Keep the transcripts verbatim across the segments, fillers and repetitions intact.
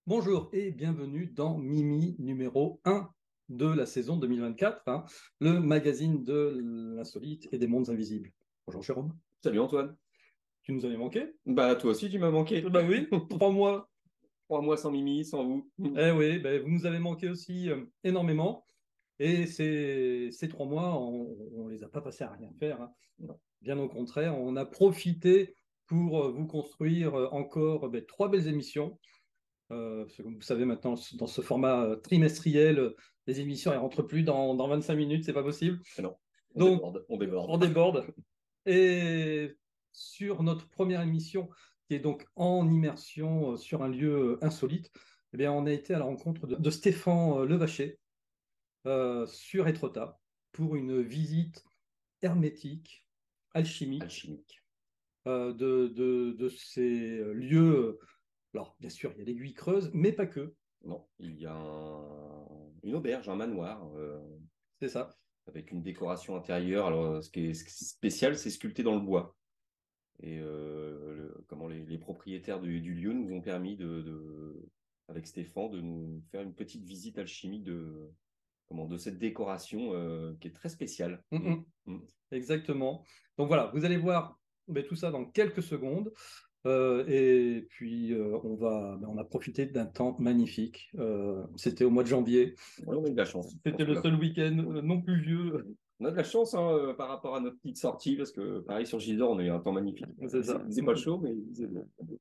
Bonjour et bienvenue dans Mimi numéro un de la saison deux mille vingt-quatre, hein, le magazine de l'insolite et des mondes invisibles. Bonjour Jérôme, Salut Antoine. tu nous avais manqué? Bah toi aussi tu m'as manqué. Bah oui, trois mois. Trois mois sans Mimi, sans vous. Eh oui, ben, vous nous avez manqué aussi euh, énormément. Et ces, ces trois mois, on ne les a pas passés à rien faire, hein. Non. Bien au contraire, on a profité pour euh, vous construire euh, encore ben, trois belles émissions. Euh, parce que comme vous savez maintenant, dans ce format euh, trimestriel, euh, les émissions ne rentrent plus dans, dans vingt-cinq minutes, c'est pas possible. Ah non, on Donc, déborde, on déborde. on déborde. Et sur notre première émission, qui est donc en immersion euh, sur un lieu euh, insolite, eh bien, on a été à la rencontre de, de Stéphane euh, Levaché euh, sur Étretat pour une visite hermétique, alchimique Alchimique. euh, de, de, de ces lieux. Alors, bien sûr, il y a l'aiguille creuse, mais pas que. Non, il y a un- une auberge, un manoir, euh, C'est ça. avec une décoration intérieure. Alors euh, ce qui est, ce qui est spécial, c'est sculpté dans le bois. Et euh, le- comment les, les propriétaires du, du lieu nous ont permis de, de- avec Stéphane, de nous faire une petite visite alchimique de, comment, de cette décoration euh, qui est très spéciale. Mm, Mm. mm. Mm. Exactement. Donc voilà, vous allez voir ben, tout ça dans quelques secondes. Euh, et puis, euh, on va, ben, on a profité d'un temps magnifique. Euh, c'était au mois de janvier. Ouais, on a eu de la chance. Je C'était pense que le là, seul week-end euh, non pluvieux. on a de la chance hein, euh, par rapport à notre petite sortie, parce que pareil sur Gisors, on a eu un temps magnifique. C'est Il ça. faisait pas chaud, mais il faisait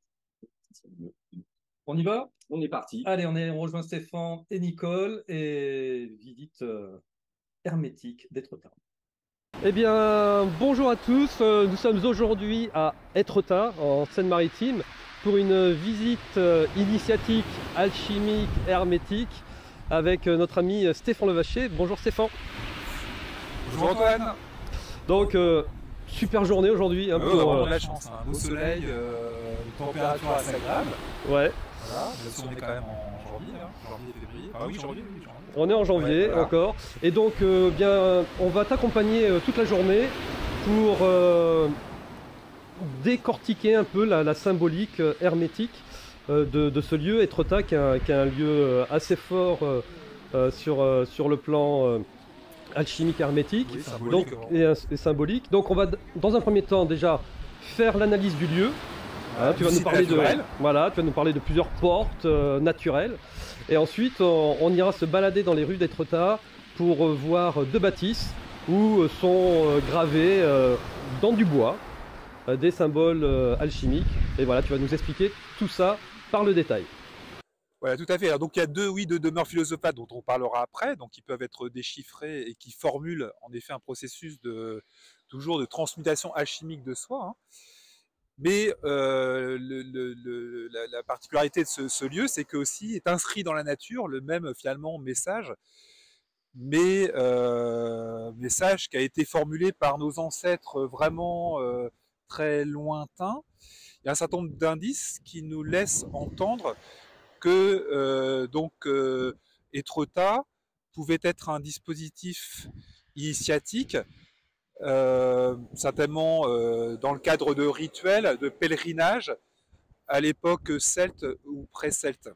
On y va? on est parti. Allez, on est, on rejoint Stéphane et Nicole et visite euh, hermétique d'Étretat. Eh bien, bonjour à tous. Euh, Nous sommes aujourd'hui à Étretat, en Seine-Maritime, pour une visite euh, initiatique alchimique hermétique avec euh, notre ami Stéphane Levaché. Bonjour Stéphane. Bonjour Antoine. Donc, euh, super journée aujourd'hui, hein, Ouais, on a pour, vraiment euh, de la chance, hein. Beau soleil, euh, une température assez agréable. ouais. Voilà, même si on est quand même en janvier, là. Janvier, février. Ah oui, janvier, oui, janvier. On est en janvier Ouais, voilà. encore. Et donc, euh, bien, on va t'accompagner euh, toute la journée pour euh, décortiquer un peu la, la symbolique euh, hermétique euh, de, de ce lieu, Étretat, qui est un, qui est un lieu euh, assez fort euh, euh, sur, euh, sur le plan euh, alchimique hermétique. Oui, symbolique, Donc, vraiment. et, un- et symbolique. Donc, on va d- dans un premier temps déjà faire l'analyse du lieu. Hein, tu vas nous Visite parler de, naturelle. voilà, tu vas nous parler de plusieurs portes euh, naturelles. Et ensuite, on, on ira se balader dans les rues d'Étretat pour euh, voir deux bâtisses où euh, sont euh, gravés euh, dans du bois euh, des symboles euh, alchimiques. Et voilà, tu vas nous expliquer tout ça par le détail. Voilà, tout à fait. Alors, donc il y a deux, oui, deux demeures philosophales dont on parlera après, donc qui peuvent être déchiffrées et qui formulent en effet un processus de toujours de transmutation alchimique de soi, hein. Mais euh, le, le, le, la, la, particularité de ce, ce lieu, c'est que aussi est inscrit dans la nature le même finalement message, mais euh, message qui a été formulé par nos ancêtres vraiment euh, très lointains. Il y a un certain nombre d'indices qui nous laissent entendre que euh, donc euh, Étretat pouvait être un dispositif initiatique, euh, certainement euh, dans le cadre de rituels, de pèlerinage à l'époque celte ou pré-celte.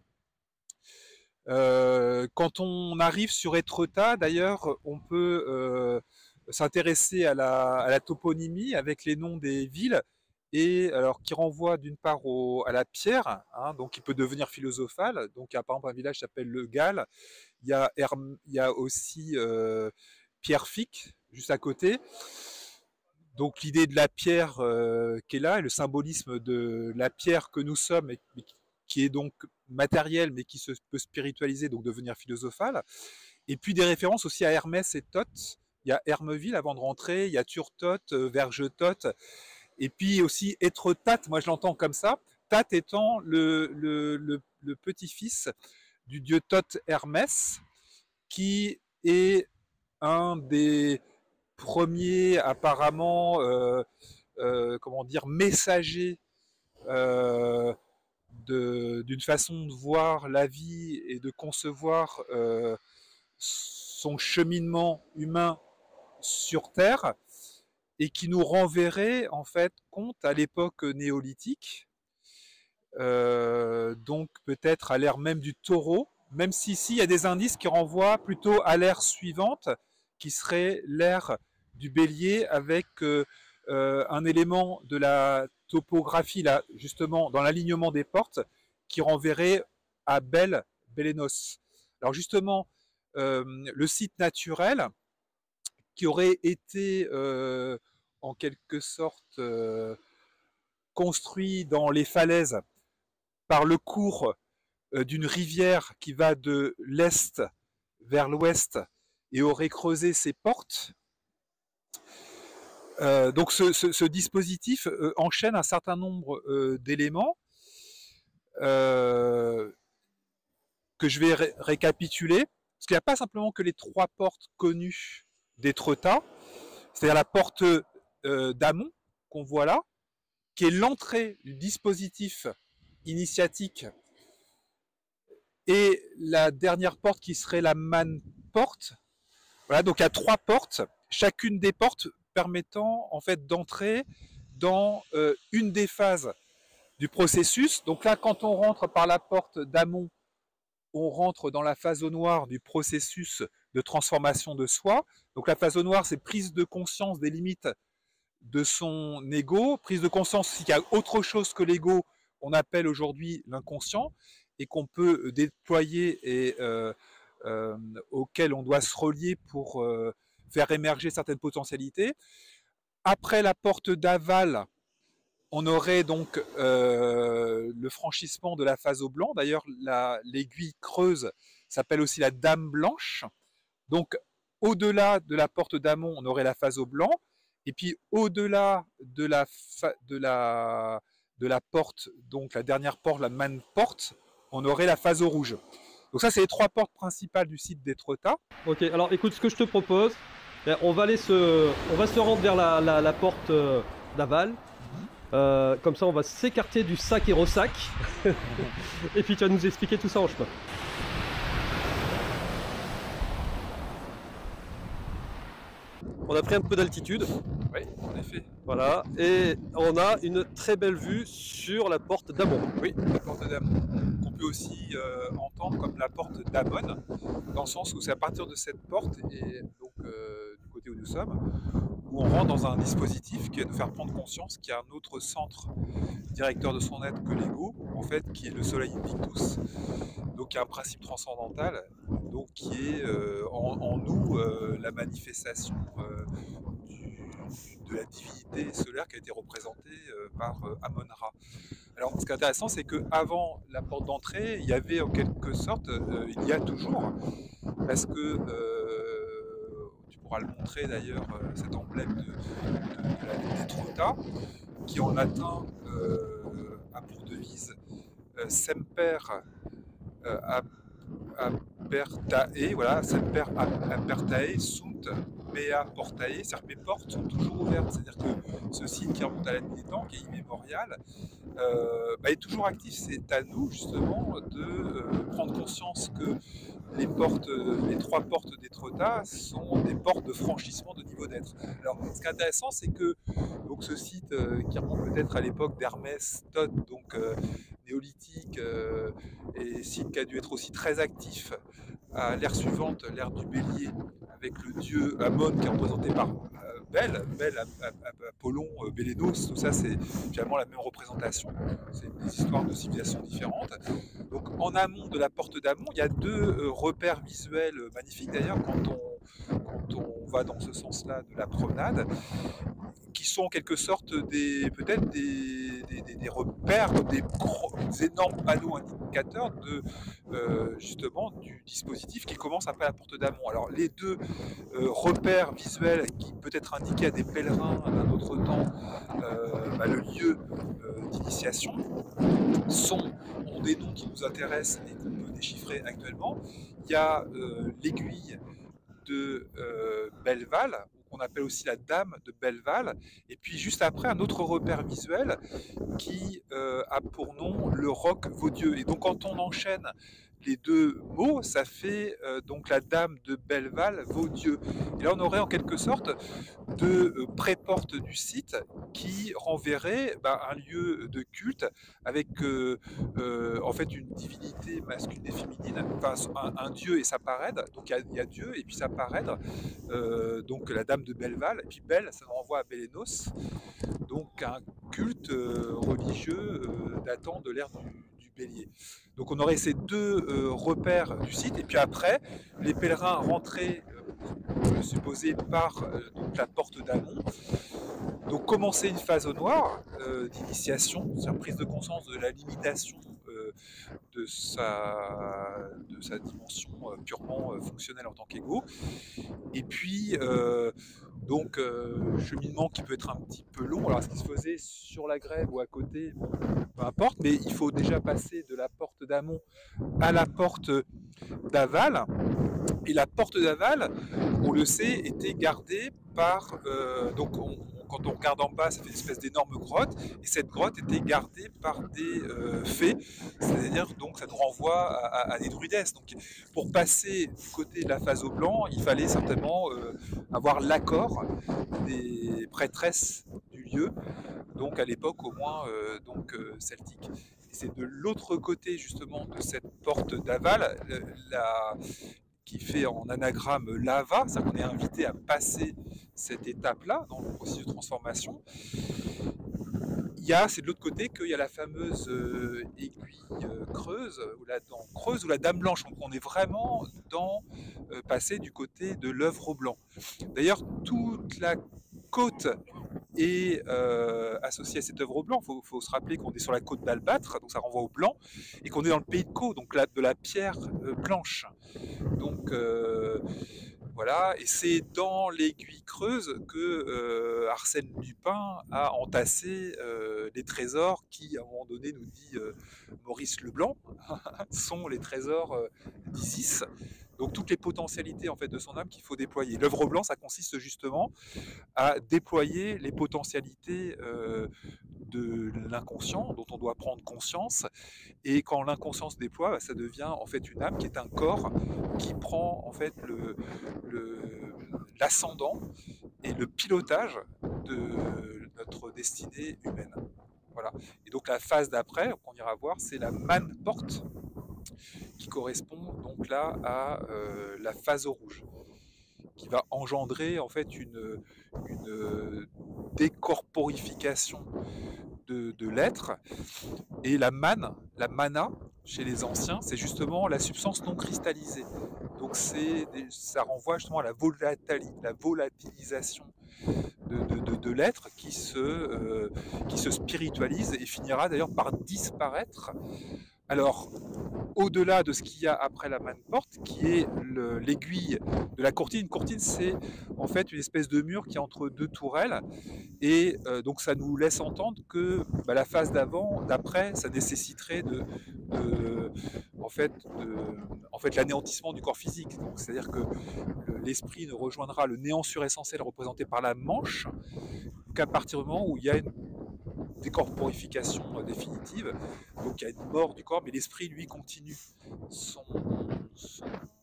Euh, quand on arrive sur Étretat, d'ailleurs, on peut euh, s'intéresser à la, à la toponymie avec les noms des villes et alors qui renvoie d'une part au, à la pierre, hein, donc qui peut devenir philosophale. Donc il y a par exemple un village qui s'appelle Le Gall. Il y a, Herm, il y a aussi euh, Pierrefic juste à côté. Donc l'idée de la pierre euh, qui est là, et le symbolisme de la pierre que nous sommes, et, qui est donc matérielle, mais qui se peut spiritualiser, donc devenir philosophale. Et puis des références aussi à Hermès et Thoth. Il y a Hermeville avant de rentrer, il y a Turtot, euh, Vergetoth, et puis aussi Étretat, moi je l'entends comme ça, Tat étant le, le, le, le petit-fils du dieu Thoth Hermès, qui est un des premiers apparemment euh, euh, comment dire messagers euh, d'une façon de voir la vie et de concevoir euh, son cheminement humain sur Terre, et qui nous renverrait en fait compte à l'époque néolithique, euh, donc peut-être à l'ère même du taureau, même si ici il y a des indices qui renvoient plutôt à l'ère suivante, qui serait l'ère du bélier, avec euh, euh, un élément de la topographie, là, justement, dans l'alignement des portes, qui renverrait à Bel, Bélénos. Alors justement, euh, le site naturel, qui aurait été euh, en quelque sorte euh, construit dans les falaises par le cours euh, d'une rivière qui va de l'est vers l'ouest et aurait creusé ses portes. Euh, donc ce, ce, ce dispositif euh, enchaîne un certain nombre euh, d'éléments euh, que je vais ré récapituler, parce qu'il n'y a pas simplement que les trois portes connues d'Étretat, c'est-à-dire la porte euh, d'Amont qu'on voit là, qui est l'entrée du dispositif initiatique, et la dernière porte qui serait la man-porte. Voilà, donc il y a trois portes, chacune des portes permettant en fait d'entrer dans euh, une des phases du processus. Donc là, quand on rentre par la porte d'Amont, on rentre dans la phase au noir du processus de transformation de soi. Donc la phase au noir, c'est prise de conscience des limites de son ego, prise de conscience qu'il y a autre chose que l'ego, on appelle aujourd'hui l'inconscient, et qu'on peut déployer et euh, euh, auquel on doit se relier pour euh, faire émerger certaines potentialités. Après la porte d'aval, on aurait donc euh, le franchissement de la phase au blanc. D'ailleurs, l'aiguille creuse s'appelle aussi la dame blanche. Donc, au-delà de la porte d'Amont, on aurait la phase au blanc. Et puis, au-delà de la, de, la, de la porte, donc la dernière porte, la man porte, on aurait la phase au rouge. Donc ça, c'est les trois portes principales du site d'Étretat. Ok, alors écoute, ce que je te propose, on va, aller se, on va se rendre vers la, la, la porte d'aval. Euh, comme ça, on va s'écarter du sac et ressac. Et puis, tu vas nous expliquer tout ça en chemin. On a pris un peu d'altitude. Oui, en effet. Voilà, et on a une très belle vue sur la porte d'Amont. Oui, la porte d'Amont, qu'on peut aussi euh, entendre comme la porte d'Amon, dans le sens où c'est à partir de cette porte, et donc euh, du côté où nous sommes, où on rentre dans un dispositif qui va nous faire prendre conscience qu'il y a un autre centre directeur de son être que l'ego, en fait, qui est le Soleil Invictus, donc qui a un principe transcendantal, donc qui est euh, en, en nous euh, la manifestation euh, du, de la divinité solaire qui a été représentée euh, par euh, Amon-Ra. Alors, ce qui est intéressant, c'est qu'avant la porte d'entrée, il y avait en quelque sorte, euh, il y a toujours, parce que euh, tu pourras le montrer d'ailleurs, euh, cet emblème de, de, de la ville d'Étretat, qui en latin euh, a pour devise euh, Semper euh, Apertae, voilà, Semper Apertae sunt mea portae, c'est-à-dire que mes portes sont toujours ouvertes, c'est-à-dire que ce site qui remonte à la nuit des temps, qui est immémorial, euh, bah, est toujours actif. C'est à nous justement de euh, prendre conscience que les portes, les trois portes d'Étretat sont des portes de franchissement de niveau d'être. Alors, ce qui est intéressant, c'est que donc, ce site euh, qui remonte peut-être à l'époque d'Hermès Thoth, donc euh, néolithique, euh, et site qui a dû être aussi très actif à l'ère suivante, l'ère du bélier, avec le dieu Amon qui est représenté par euh, Bel, Bel, Apollon, euh, Bélénos, tout ça c'est finalement la même représentation, c'est des histoires de civilisations différentes. Donc en amont de la porte d'Amont, il y a deux euh, repères visuels magnifiques d'ailleurs quand on, quand on va dans ce sens-là de la promenade, qui sont en quelque sorte des peut-être des, des, des, des repères, des, gros, des énormes panneaux indicateurs de euh, justement du dispositif qui commence après la porte d'Amont. Alors les deux euh, repères visuels qui peut-être indiquaient à des pèlerins d'un autre temps euh, bah, le lieu euh, d'initiation sont ont des noms qui nous intéressent et qu'on peut déchiffrer actuellement. Il y a euh, l'aiguille de euh, Belleval, qu'on appelle aussi la dame de Belleval, et puis juste après un autre repère visuel qui euh, a pour nom le roc Vaudieu. Et donc quand on enchaîne les deux mots, ça fait euh, donc la dame de Belleval vaut Dieu. Et là, on aurait en quelque sorte deux euh, pré-portes du site qui renverraient bah, un lieu de culte avec euh, euh, en fait une divinité masculine et féminine, enfin un, un dieu et sa parèdre. Donc il y, y a Dieu et puis sa parèdre, euh, donc la dame de Belleval. Et puis Belle, ça nous renvoie à Bélénos, donc un culte euh, religieux euh, datant de l'ère du Bélier. Donc on aurait ces deux euh, repères du site, et puis après, les pèlerins rentraient, euh, supposés par euh, donc la porte d'Amont, donc commencer une phase au noir euh, d'initiation, c'est-à-dire prise de conscience de la limitation euh, de, sa, de sa dimension euh, purement euh, fonctionnelle en tant qu'ego, et puis euh, donc euh, cheminement qui peut être un petit peu long. Alors ce qui se faisait sur la grève ou à côté, bon, peu importe, mais il faut déjà passer de la porte d'Amont à la porte d'Aval. Et la porte d'Aval, on le sait, était gardée par... Euh, donc on, quand on regarde en bas, ça fait une espèce d'énorme grotte, et cette grotte était gardée par des euh, fées, c'est-à-dire donc ça nous renvoie à, à, à des druidesses. Donc pour passer du côté de la phase au blanc, il fallait certainement euh, avoir l'accord des prêtresses du lieu, donc à l'époque au moins euh, donc euh, celtique. Et c'est de l'autre côté justement de cette porte d'Aval, la qui fait en anagramme lava, c'est-à-dire qu'on est invité à passer cette étape-là dans le processus de transformation. Il y a, c'est de l'autre côté qu'il y a la fameuse euh, aiguille euh, creuse, ou la dent creuse, ou la dame blanche. Donc on est vraiment dans euh, passer du côté de l'œuvre au blanc. D'ailleurs, toute la côte est euh, associée à cette œuvre au blanc. Il faut, faut se rappeler qu'on est sur la côte d'Albâtre, donc ça renvoie au blanc, et qu'on est dans le pays de Caux, donc la, de la pierre euh, blanche. Donc euh, voilà, et c'est dans l'aiguille creuse que euh, Arsène Lupin a entassé euh, les trésors qui, à un moment donné, nous dit euh, Maurice Leblanc, sont les trésors euh, d'Isis. Donc toutes les potentialités en fait de son âme qu'il faut déployer. L'œuvre au blanc, ça consiste justement à déployer les potentialités euh, de l'inconscient dont on doit prendre conscience, et quand l'inconscient se déploie, bah, ça devient en fait une âme qui est un corps qui prend en fait le, le, l'ascendant et le pilotage de notre destinée humaine. Voilà. Et donc la phase d'après qu'on ira voir, c'est la manne porte, qui correspond donc là à euh, la phase au rouge, qui va engendrer en fait une, une décorporification de, de l'être. Et la manne, la mana, chez les anciens, c'est justement la substance non cristallisée. Donc c'est, ça renvoie justement à la, volatili, la volatilisation de, de, de, de l'être qui se, euh, qui se spiritualise et finira d'ailleurs par disparaître. Alors, au-delà de ce qu'il y a après la manne porte, qui est le, l'aiguille de la courtine. Une courtine, c'est en fait une espèce de mur qui est entre deux tourelles, et euh, donc ça nous laisse entendre que bah, la phase d'avant, d'après, ça nécessiterait de, de, en fait, de, en fait, l'anéantissement du corps physique. Donc, c'est-à-dire que l'esprit ne rejoindra le néant suressentiel représenté par la manche qu'à partir du moment où il y a une décorporification définitive, donc il y a une mort du corps, mais l'esprit lui continue son, son,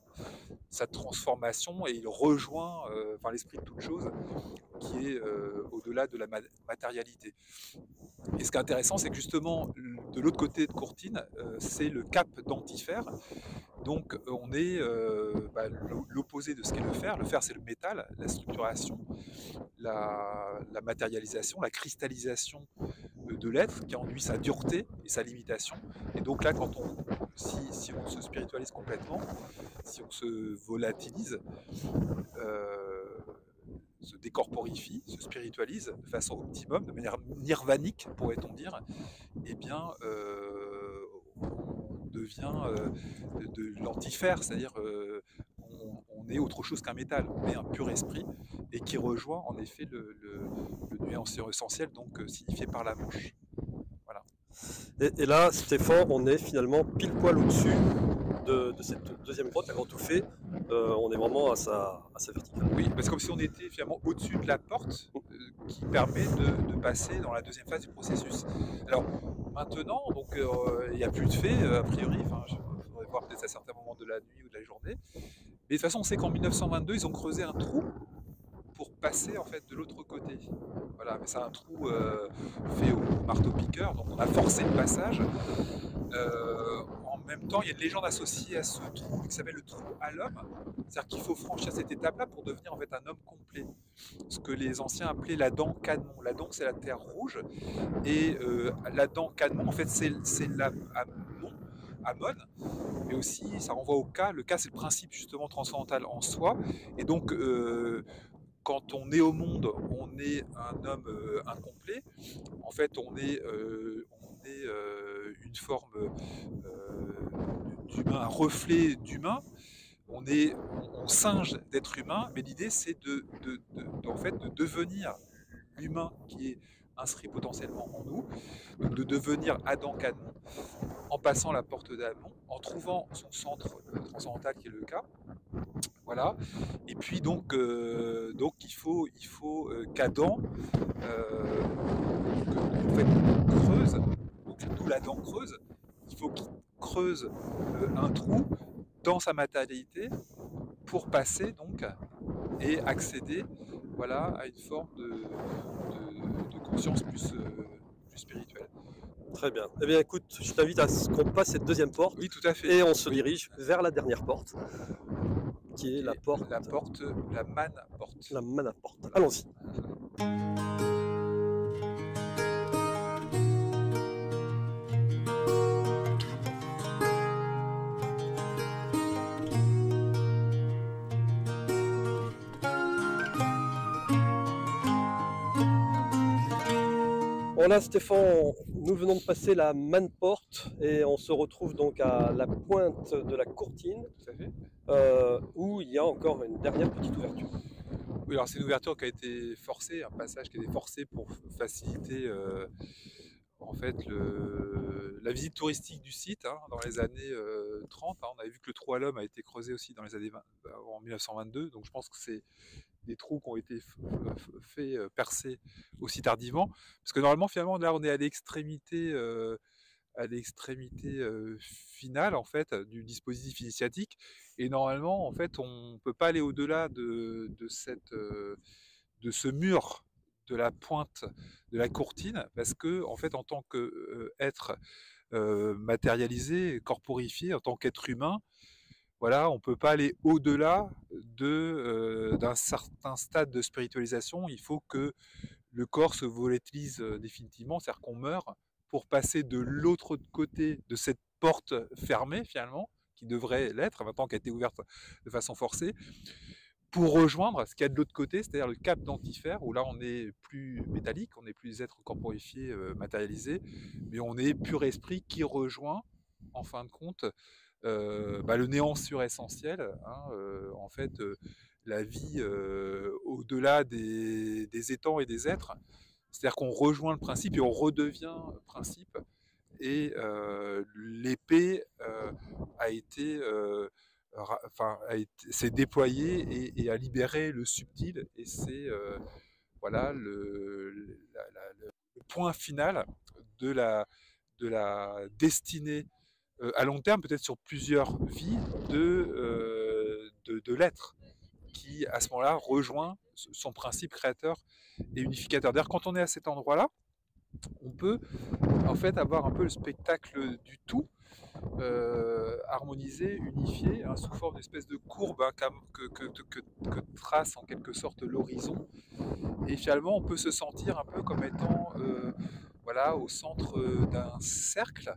sa transformation, et il rejoint euh, enfin, l'esprit de toute chose qui est euh, au-delà de la matérialité. Et ce qui est intéressant, c'est que justement de l'autre côté de Courtine, euh, c'est le cap d'Antifère. Donc on est euh, bah, l'opposé de ce qu'est le fer. Le fer, c'est le métal, la structuration, la, la matérialisation, la cristallisation de l'être qui enduit sa dureté et sa limitation. Et donc là, quand on, si, si on se spiritualise complètement, si on se volatilise, euh, se décorporifie, se spiritualise de façon optimum, de manière nirvanique, pourrait-on dire, eh bien, euh, on devient euh, de, de l'antifère, c'est-à-dire euh, on, on est autre chose qu'un métal, on est un pur esprit, et qui rejoint en effet le, le, le nuancier essentiel, donc euh, signifié par la manche. Voilà. Et, et là, Stéphane, on est finalement pile poil au-dessus de, de cette deuxième grotte, la grotte tout fait. Euh, on est vraiment à sa, à sa verticale. Oui, c'est comme si on était finalement au-dessus de la porte euh, qui permet de, de passer dans la deuxième phase du processus. Alors maintenant, donc il euh, n'y a plus de fées, euh, a priori, enfin, je, voir peut-être à certains moments de la nuit ou de la journée. Mais de toute façon, on sait qu'en mille neuf cent vingt-deux, ils ont creusé un trou pour passer en fait de l'autre côté. Voilà, mais c'est un trou euh, fait au marteau-piqueur, donc on a forcé le passage. Euh, en même temps, il y a une légende associée à ce trou qui s'appelle le trou à l'homme. C'est-à-dire qu'il faut franchir cette étape-là pour devenir en fait un homme complet. Ce que les anciens appelaient la dent Cadmon. La dent, c'est la terre rouge. Et euh, la dent Cadmon, en fait, c'est la Amon, Amon, mais aussi ça renvoie au cas. Le cas, c'est le principe justement transcendantal en soi. Et donc, euh, quand on est au monde, on est un homme euh, incomplet. En fait, on est, euh, on est euh, une forme euh, d'humain, un reflet d'humain. On est, on, on singe d'être humain, mais l'idée c'est de, de, de, de, en fait, de devenir l'humain qui est inscrit potentiellement en nous, donc de devenir Adam Cadmon en passant la porte d'Amon, en trouvant son centre euh, transcendantal qui est le cas. Voilà. Et puis donc, euh, donc il faut, il faut euh, qu'Adam euh, en fait, creuse, donc d'où la dent creuse, il faut qu'il creuse euh, un trou dans sa matérialité pour passer donc et accéder voilà, à une forme de, de, de conscience plus, euh, plus spirituelle. Très bien. Eh bien écoute, je t'invite à ce qu'on passe cette deuxième porte. Oui, tout à fait. Et on se dirige vers la dernière porte, qui est la porte... La porte, la man-porte. La man-porte. Allons-y. Voilà Stéphane, nous venons de passer la man-porte et on se retrouve donc à la pointe de la courtine, Tout à fait. Euh, où il y a encore une dernière petite ouverture. Oui, alors c'est une ouverture qui a été forcée, un passage qui a été forcé pour faciliter euh, en fait le, la visite touristique du site hein, dans les années euh, trente. Hein. On avait vu que le trou à l'homme a été creusé aussi dans les années vingt, en mille neuf cent vingt-deux, donc je pense que c'est des trous qui ont été fait euh, percer aussi tardivement, parce que normalement finalement là on est à l'extrémité euh, à l'extrémité euh, finale en fait du dispositif initiatique, et normalement en fait on peut pas aller au-delà de, de cette euh, de ce mur de la pointe de la courtine, parce que en fait en tant qu'être euh, euh, matérialisé, corporifié, en tant qu'être humain, voilà, on ne peut pas aller au-delà de, euh, d'un certain stade de spiritualisation. Il faut que le corps se volatilise euh, définitivement, c'est-à-dire qu'on meurt pour passer de l'autre côté de cette porte fermée, finalement, qui devrait l'être, maintenant qui a été ouverte de façon forcée, pour rejoindre ce qu'il y a de l'autre côté, c'est-à-dire le cap d'Antifère, où là on est plus métallique, on n'est plus être corporifié, euh, matérialisé, mais on est pur esprit qui rejoint, en fin de compte, Euh, bah, le néant suressentiel, hein, euh, en fait, euh, la vie euh, au-delà des, des étangs et des êtres. C'est-à-dire qu'on rejoint le principe et on redevient principe. Et euh, l'épée euh, a été, euh, enfin, s'est déployée et, et a libéré le subtil. Et c'est euh, voilà le, la, la, le point final de la, de la destinée euh, à long terme, peut-être sur plusieurs vies, de, euh, de, de l'être, qui à ce moment-là rejoint son principe créateur et unificateur. D'ailleurs, quand on est à cet endroit-là, on peut en fait avoir un peu le spectacle du tout, euh, harmonisé, unifié, hein, sous forme d'espèce de courbe hein, que, que, que, que trace en quelque sorte l'horizon. Et finalement, on peut se sentir un peu comme étant euh, voilà, au centre d'un cercle.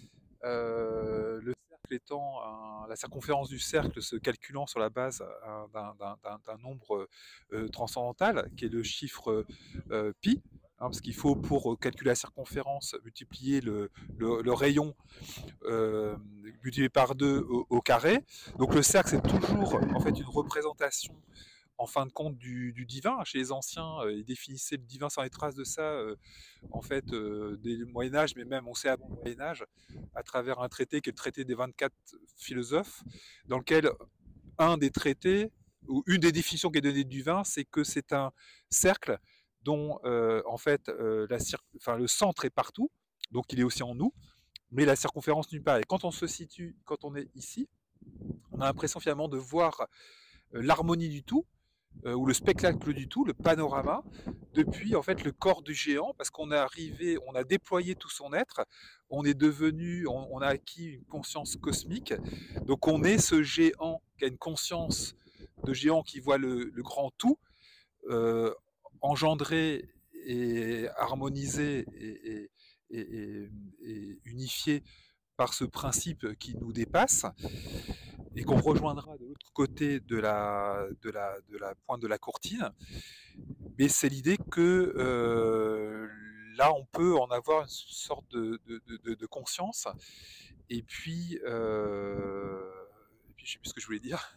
Euh, le cercle étant un, la circonférence du cercle se calculant sur la base d'un nombre euh, transcendantal qui est le chiffre euh, pi, hein, parce qu'il faut pour calculer la circonférence multiplier le, le, le rayon euh, multiplié par deux au, au carré. Donc le cercle c'est toujours en fait une représentation en fin de compte du, du divin. Chez les anciens, euh, ils définissaient le divin sans les traces de ça, euh, en fait, euh, dès le Moyen-Âge, mais même on sait avant le Moyen-Âge, à travers un traité qui est le traité des vingt-quatre philosophes, dans lequel un des traités, ou une des définitions qui est donnée du divin, c'est que c'est un cercle dont, euh, en fait, euh, la enfin, le centre est partout, donc il est aussi en nous, mais la circonférence nulle part. Et quand on se situe, quand on est ici, on a l'impression finalement de voir euh, l'harmonie du tout, euh, ou le spectacle du tout, le panorama, depuis en fait le corps du géant, parce qu'on est arrivé, on a déployé tout son être, on est devenu, on, on a acquis une conscience cosmique, donc on est ce géant qui a une conscience de géant qui voit le, le grand tout, euh, engendré et harmonisé et, et, et, et, et unifié par ce principe qui nous dépasse et qu'on rejoindra de l'autre côté de la, de, la, de la pointe de la courtine. Mais c'est l'idée que euh, là, on peut en avoir une sorte de, de, de, de conscience. Et puis, euh, et puis, je ne sais plus ce que je voulais dire.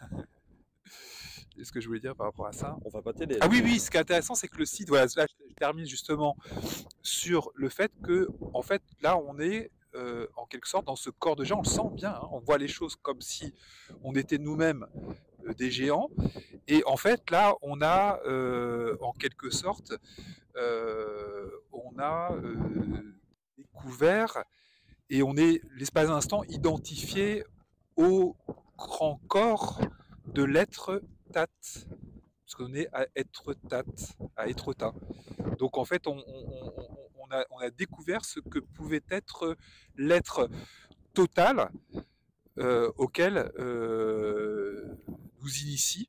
Ce que je voulais dire par rapport à ça. On va pas t'aider. Ah oui, oui, ce qui est intéressant, c'est que le site, voilà, là, je termine justement sur le fait que, en fait, là, on est euh, en quelque sorte dans ce corps de géant, on le sent bien, hein, on voit les choses comme si on était nous-mêmes euh, des géants, et en fait, là, on a, euh, en quelque sorte, euh, on a euh, découvert, et on est, l'espace d'un instant, identifié au grand corps de l'être Tat, parce qu'on est à être Tat, à être Ta. Donc en fait, on, on, on, a, on a découvert ce que pouvait être l'être total euh, auquel euh, nous initie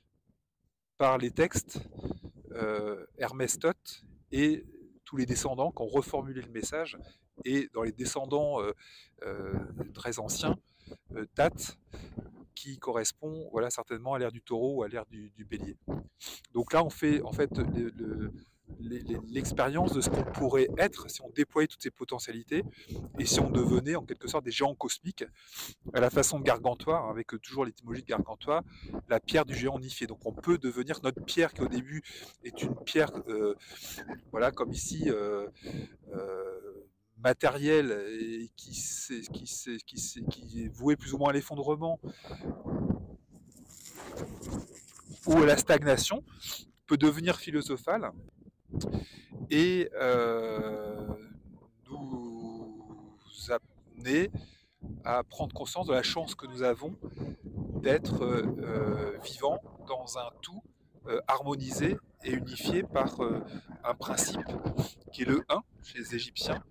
par les textes euh, Hermès Tot et tous les descendants qui ont reformulé le message, et dans les descendants euh, euh, très anciens, euh, Tat, qui correspond voilà, certainement à l'ère du taureau ou à l'ère du, du bélier. Donc là, on fait en fait le, le, l'expérience de ce qu'on pourrait être si on déployait toutes ces potentialités et si on devenait en quelque sorte des géants cosmiques à la façon de Gargantua, avec toujours l'étymologie de Gargantua, la pierre du géant unifié. Donc on peut devenir notre pierre qui au début est une pierre, euh, voilà, comme ici, euh, euh, matérielle et qui, qui, qui, qui est vouée plus ou moins à l'effondrement ou à la stagnation, peut devenir philosophale et euh, nous amener à prendre conscience de la chance que nous avons d'être euh, vivants dans un tout euh, harmonisé et unifié par euh, un principe qui est le un chez les Égyptiens,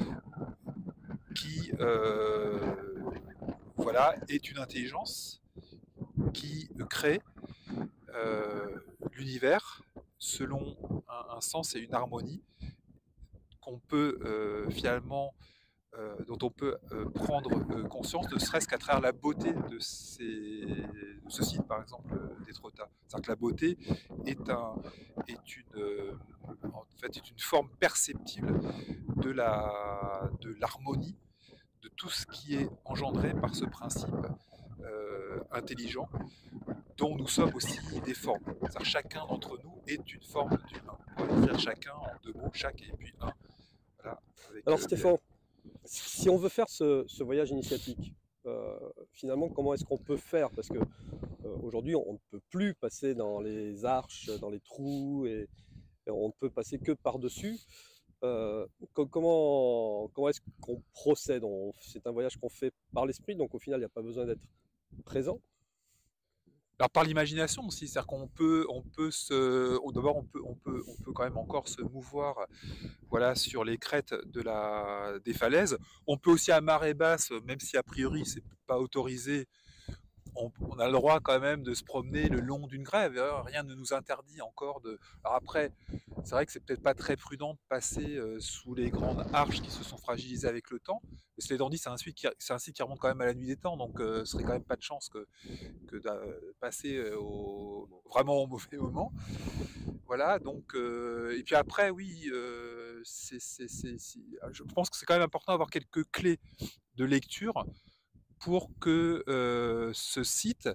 qui euh, voilà, est une intelligence qui crée euh, l'univers selon un, un sens et une harmonie qu'on peut euh, finalement Euh, dont on peut euh, prendre euh, conscience, ne serait-ce qu'à travers la beauté de, ces, de ce site, par exemple, euh, d'Étretat. C'est-à-dire que la beauté est, un, est, une, euh, en fait, est une forme perceptible de la, de l'harmonie, de tout ce qui est engendré par ce principe euh, intelligent, dont nous sommes aussi des formes. C'est-à-dire que chacun d'entre nous est une forme du un. On pourrait dire chacun en deux mots, chaque et puis un. Voilà, avec, Alors euh, Stéphane, si on veut faire ce, ce voyage initiatique, euh, finalement, comment est-ce qu'on peut faire? Parce que euh, aujourd'hui, on ne peut plus passer dans les arches, dans les trous, et, et on ne peut passer que par-dessus. Euh, co comment comment est-ce qu'on procède? C'est un voyage qu'on fait par l'esprit, donc au final, il n'y a pas besoin d'être présent. Alors par l'imagination aussi, c'est-à-dire qu'on peut, on peut se, d'abord on peut, on peut, on peut quand même encore se mouvoir, voilà, sur les crêtes de la, des falaises. On peut aussi à marée basse, même si a priori c'est pas autorisé, on, on a le droit quand même de se promener le long d'une grève. Rien ne nous interdit encore de. Alors après, c'est vrai que c'est peut-être pas très prudent de passer euh, sous les grandes arches qui se sont fragilisées avec le temps. Mais cela étant dit, c'est un site qui, c'est un site qui remonte quand même à la nuit des temps, donc euh, ce serait quand même pas de chance que, que de passer au, vraiment au mauvais moment. Voilà, donc euh, et puis après, oui, euh, c'est, c'est, c'est, c'est, je pense que c'est quand même important d'avoir quelques clés de lecture pour que euh, ce site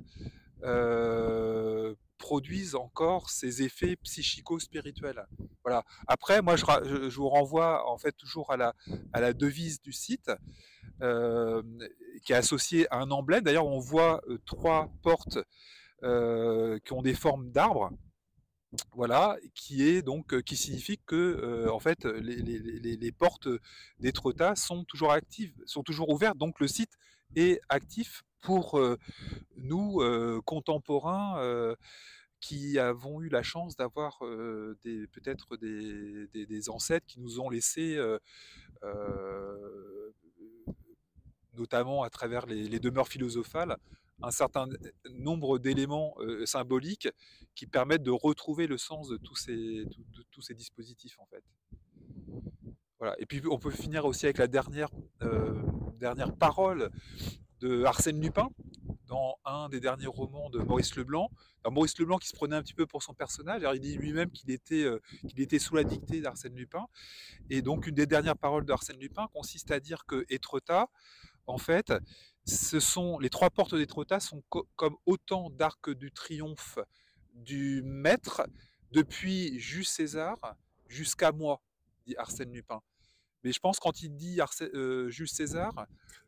euh, produise encore ses effets psychico-spirituels. Voilà. Après, moi, je, je, je vous renvoie en fait toujours à la, à la devise du site, euh, qui est associée à un emblème. D'ailleurs, on voit euh, trois portes euh, qui ont des formes d'arbres. Voilà, qui est donc qui signifie que euh, en fait les, les, les, les portes d'Étretat sont toujours actives, sont toujours ouvertes, donc le site est actif pour euh, nous euh, contemporains euh, qui avons eu la chance d'avoir euh, des peut-être des, des, des ancêtres qui nous ont laissé euh, euh, notamment à travers les, les demeures philosophales, un certain nombre d'éléments euh, symboliques qui permettent de retrouver le sens de tous ces, de, de tous ces dispositifs en fait. Voilà. Et puis on peut finir aussi avec la dernière, euh, dernière parole de Arsène Lupin dans un des derniers romans de Maurice Leblanc. Alors, Maurice Leblanc qui se prenait un petit peu pour son personnage, alors il dit lui-même qu'il était, euh, qu'il était sous la dictée d'Arsène Lupin. Et donc une des dernières paroles d'Arsène Lupin consiste à dire que Étretat, en fait, ce sont les trois portes d'Étretat sont co comme autant d'arcs du triomphe du maître depuis Jules César jusqu'à moi, dit Arsène Lupin. Mais je pense quand il dit Arsène, euh, Jules César,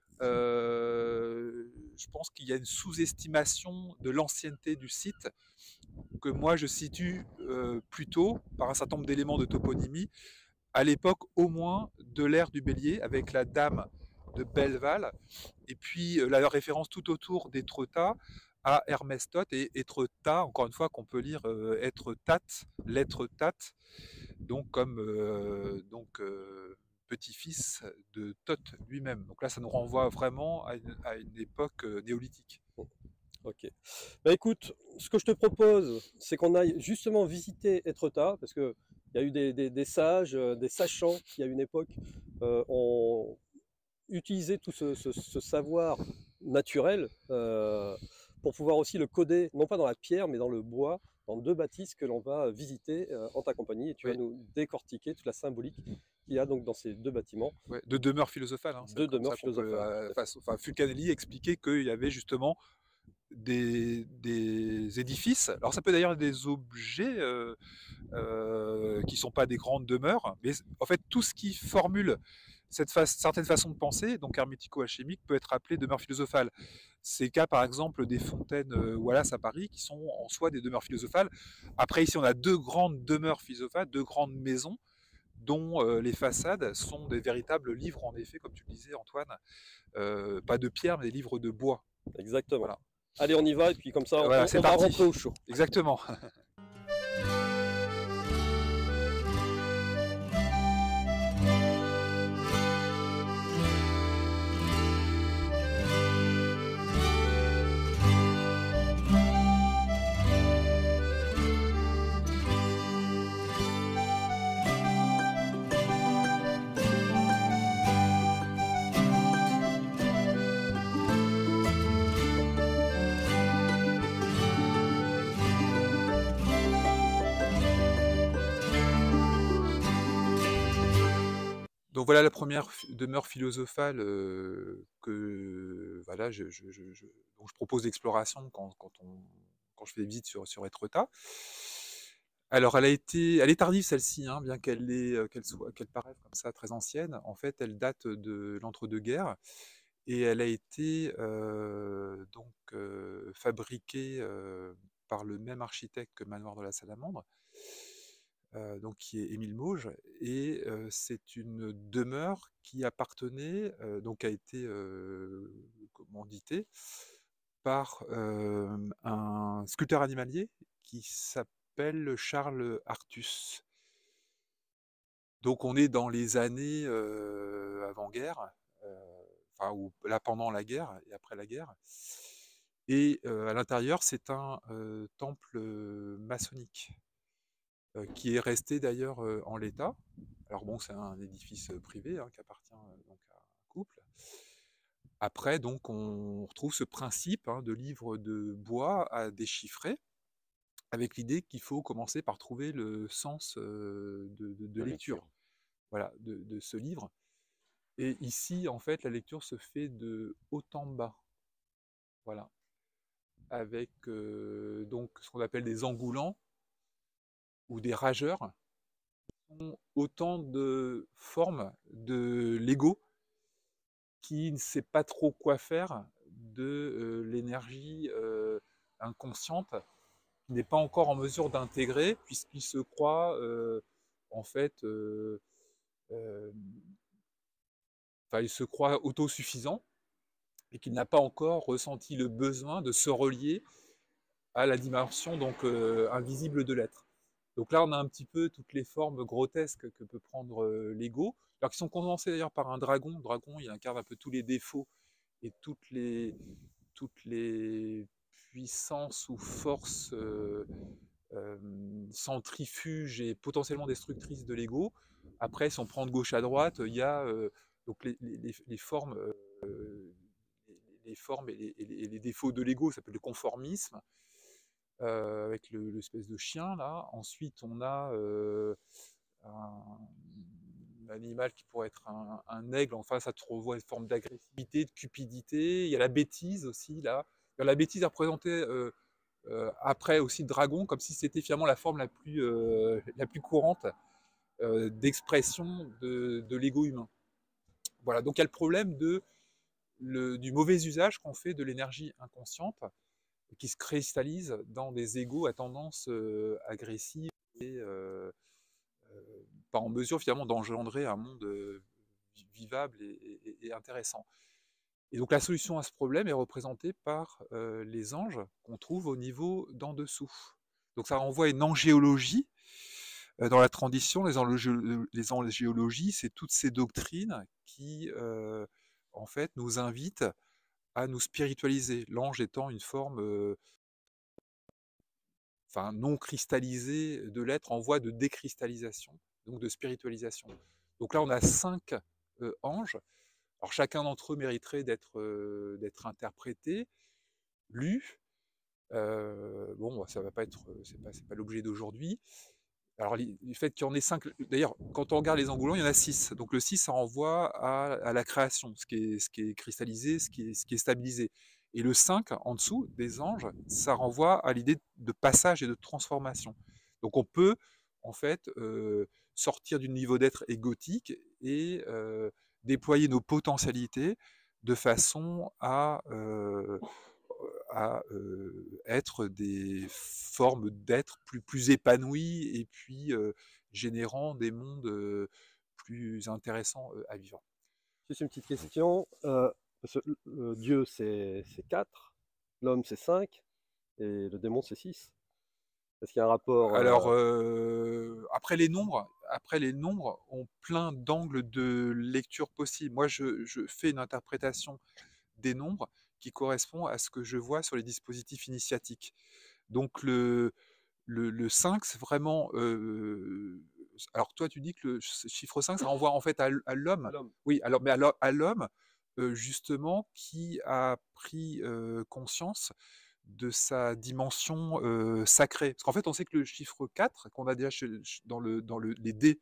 euh, je pense qu'il y a une sous-estimation de l'ancienneté du site que moi je situe euh, plutôt par un certain nombre d'éléments de toponymie à l'époque au moins de l'ère du Bélier avec la dame de Belleval et puis euh, la référence tout autour d'Étretat à Hermès Tot et Étretat, encore une fois qu'on peut lire euh, être tat, lettre tat, donc comme euh, donc euh, petit-fils de Tot lui-même. Donc là, ça nous renvoie vraiment à une, à une époque euh, néolithique. Ok. Bah écoute, ce que je te propose, c'est qu'on aille justement visiter Étretat, parce qu'il y a eu des, des, des sages, euh, des sachants qui à une époque euh, ont utilisé tout ce, ce, ce savoir naturel euh, pour pouvoir aussi le coder, non pas dans la pierre, mais dans le bois, dans deux bâtisses que l'on va visiter euh, en ta compagnie, et tu Oui. vas nous décortiquer toute la symbolique qu'il y a donc dans ces deux bâtiments. Ouais, de demeure philosophale. Hein, de demeure philosophale. Peut, euh, enfin, Fulcanelli expliquait qu'il y avait justement des, des édifices. Alors ça peut d'ailleurs être des objets euh, euh, qui ne sont pas des grandes demeures, mais en fait tout ce qui formule cette fa certaine façon de penser, donc hermético-alchimique, peut être appelé demeure philosophale. C'est le cas par exemple des fontaines euh, Wallace à Paris, qui sont en soi des demeures philosophales. Après ici on a deux grandes demeures philosophales, deux grandes maisons, dont euh, les façades sont des véritables livres, en effet, comme tu le disais Antoine, euh, pas de pierre, mais des livres de bois. Exactement. Voilà. Allez, on y va, et puis comme ça, on, voilà, on va rentrer au chaud. Exactement. Donc voilà la première demeure philosophale euh, que voilà, je, je, je, je, dont je propose l'exploration quand, quand, on, quand je fais des visites sur, sur Étretat. Alors elle a été, elle est tardive celle-ci, hein, bien qu'elle est, qu'elle soit, qu'elle paraisse comme ça très ancienne. En fait, elle date de l'entre-deux-guerres et elle a été euh, donc euh, fabriquée euh, par le même architecte que Manoir de la Salamandre. Euh, donc qui est Émile Mauges, et euh, c'est une demeure qui appartenait, euh, donc a été euh, commanditée par euh, un sculpteur animalier qui s'appelle Charles Artus. Donc on est dans les années euh, avant-guerre, euh, enfin ou là pendant la guerre et après la guerre. Et euh, à l'intérieur, c'est un euh, temple maçonnique. Euh, qui est resté d'ailleurs euh, en l'état. Alors bon, c'est un édifice euh, privé hein, qui appartient euh, donc à un couple. Après, donc, on retrouve ce principe hein, de livre de bois à déchiffrer, avec l'idée qu'il faut commencer par trouver le sens euh, de, de, de lecture, lecture. Voilà, de, de ce livre. Et ici, en fait, la lecture se fait de haut en bas. Voilà. Avec euh, donc ce qu'on appelle des engoulants ou des rageurs, ont autant de formes de l'ego qui ne sait pas trop quoi faire de euh, l'énergie euh, inconsciente n'est pas encore en mesure d'intégrer, puisqu'il se croit euh, en fait, euh, euh, enfin, il se croit autosuffisant et qu'il n'a pas encore ressenti le besoin de se relier à la dimension donc euh, invisible de l'être. Donc là, on a un petit peu toutes les formes grotesques que peut prendre euh, l'ego, alors qui sont condensées d'ailleurs par un dragon. Le dragon, il incarne un peu tous les défauts et toutes les, toutes les puissances ou forces euh, euh, centrifuges et potentiellement destructrices de l'ego. Après, si on prend de gauche à droite, il y a euh, donc les, les, les formes, euh, les formes et les, et les, et les défauts de l'ego, ça s'appelle le conformisme, euh, avec le- l'espèce de chien là. Ensuite, on a euh, un, un animal qui pourrait être un, un aigle. Enfin, ça te renvoie une forme d'agressivité, de cupidité. Il y a la bêtise aussi là. La bêtise est représentée euh, euh, après aussi le dragon, comme si c'était finalement la forme la plus, euh, la plus courante euh, d'expression de, de l'ego humain. Voilà, donc il y a le problème de, le, du mauvais usage qu'on fait de l'énergie inconsciente qui se cristallise dans des égos à tendance euh, agressive et euh, euh, pas en mesure finalement d'engendrer un monde euh, vivable et, et, et intéressant. Et donc la solution à ce problème est représentée par euh, les anges qu'on trouve au niveau d'en dessous. Donc ça renvoie à une angéologie. Euh, dans la tradition, les, angé- les angéologies, c'est toutes ces doctrines qui, euh, en fait, nous invitent à nous spiritualiser. L'ange étant une forme euh, enfin, non cristallisée de l'être en voie de décristallisation, donc de spiritualisation. Donc là, on a cinq euh, anges. Alors chacun d'entre eux mériterait d'être euh, d'être interprété, lu. Euh, bon, ça va pas être, c'est pas, c'est pas l'objet d'aujourd'hui. Alors, le fait qu'il y en ait cinq, d'ailleurs, quand on regarde les engoulants, il y en a six. Donc, le six, ça renvoie à, à la création, ce qui, est, ce qui est cristallisé, ce qui est, ce qui est stabilisé. Et le cinq, en dessous, des anges, ça renvoie à l'idée de passage et de transformation. Donc, on peut, en fait, euh, sortir du niveau d'être égotique et euh, déployer nos potentialités de façon à euh, à euh, être des formes d'être plus, plus épanouies et puis euh, générant des mondes euh, plus intéressants euh, à vivre. Juste une petite question. Euh, parce que le Dieu, c'est quatre, l'homme, c'est cinq, et le démon, c'est six. Est-ce qu'il y a un rapport Alors, euh, euh, après les nombres, après les nombres ont plein d'angles de lecture possibles. Moi, je, je fais une interprétation des nombres qui correspond à ce que je vois sur les dispositifs initiatiques. Donc, le, le, le cinq, c'est vraiment. Euh, alors, toi, tu dis que le chiffre cinq, ça renvoie en fait à, à l'homme. à l'homme? Oui, alors, mais alors, à l'homme, euh, justement, qui a pris euh, conscience de sa dimension euh, sacrée. Parce qu'en fait, on sait que le chiffre quatre, qu'on a déjà chez- dans, le, dans le, les dés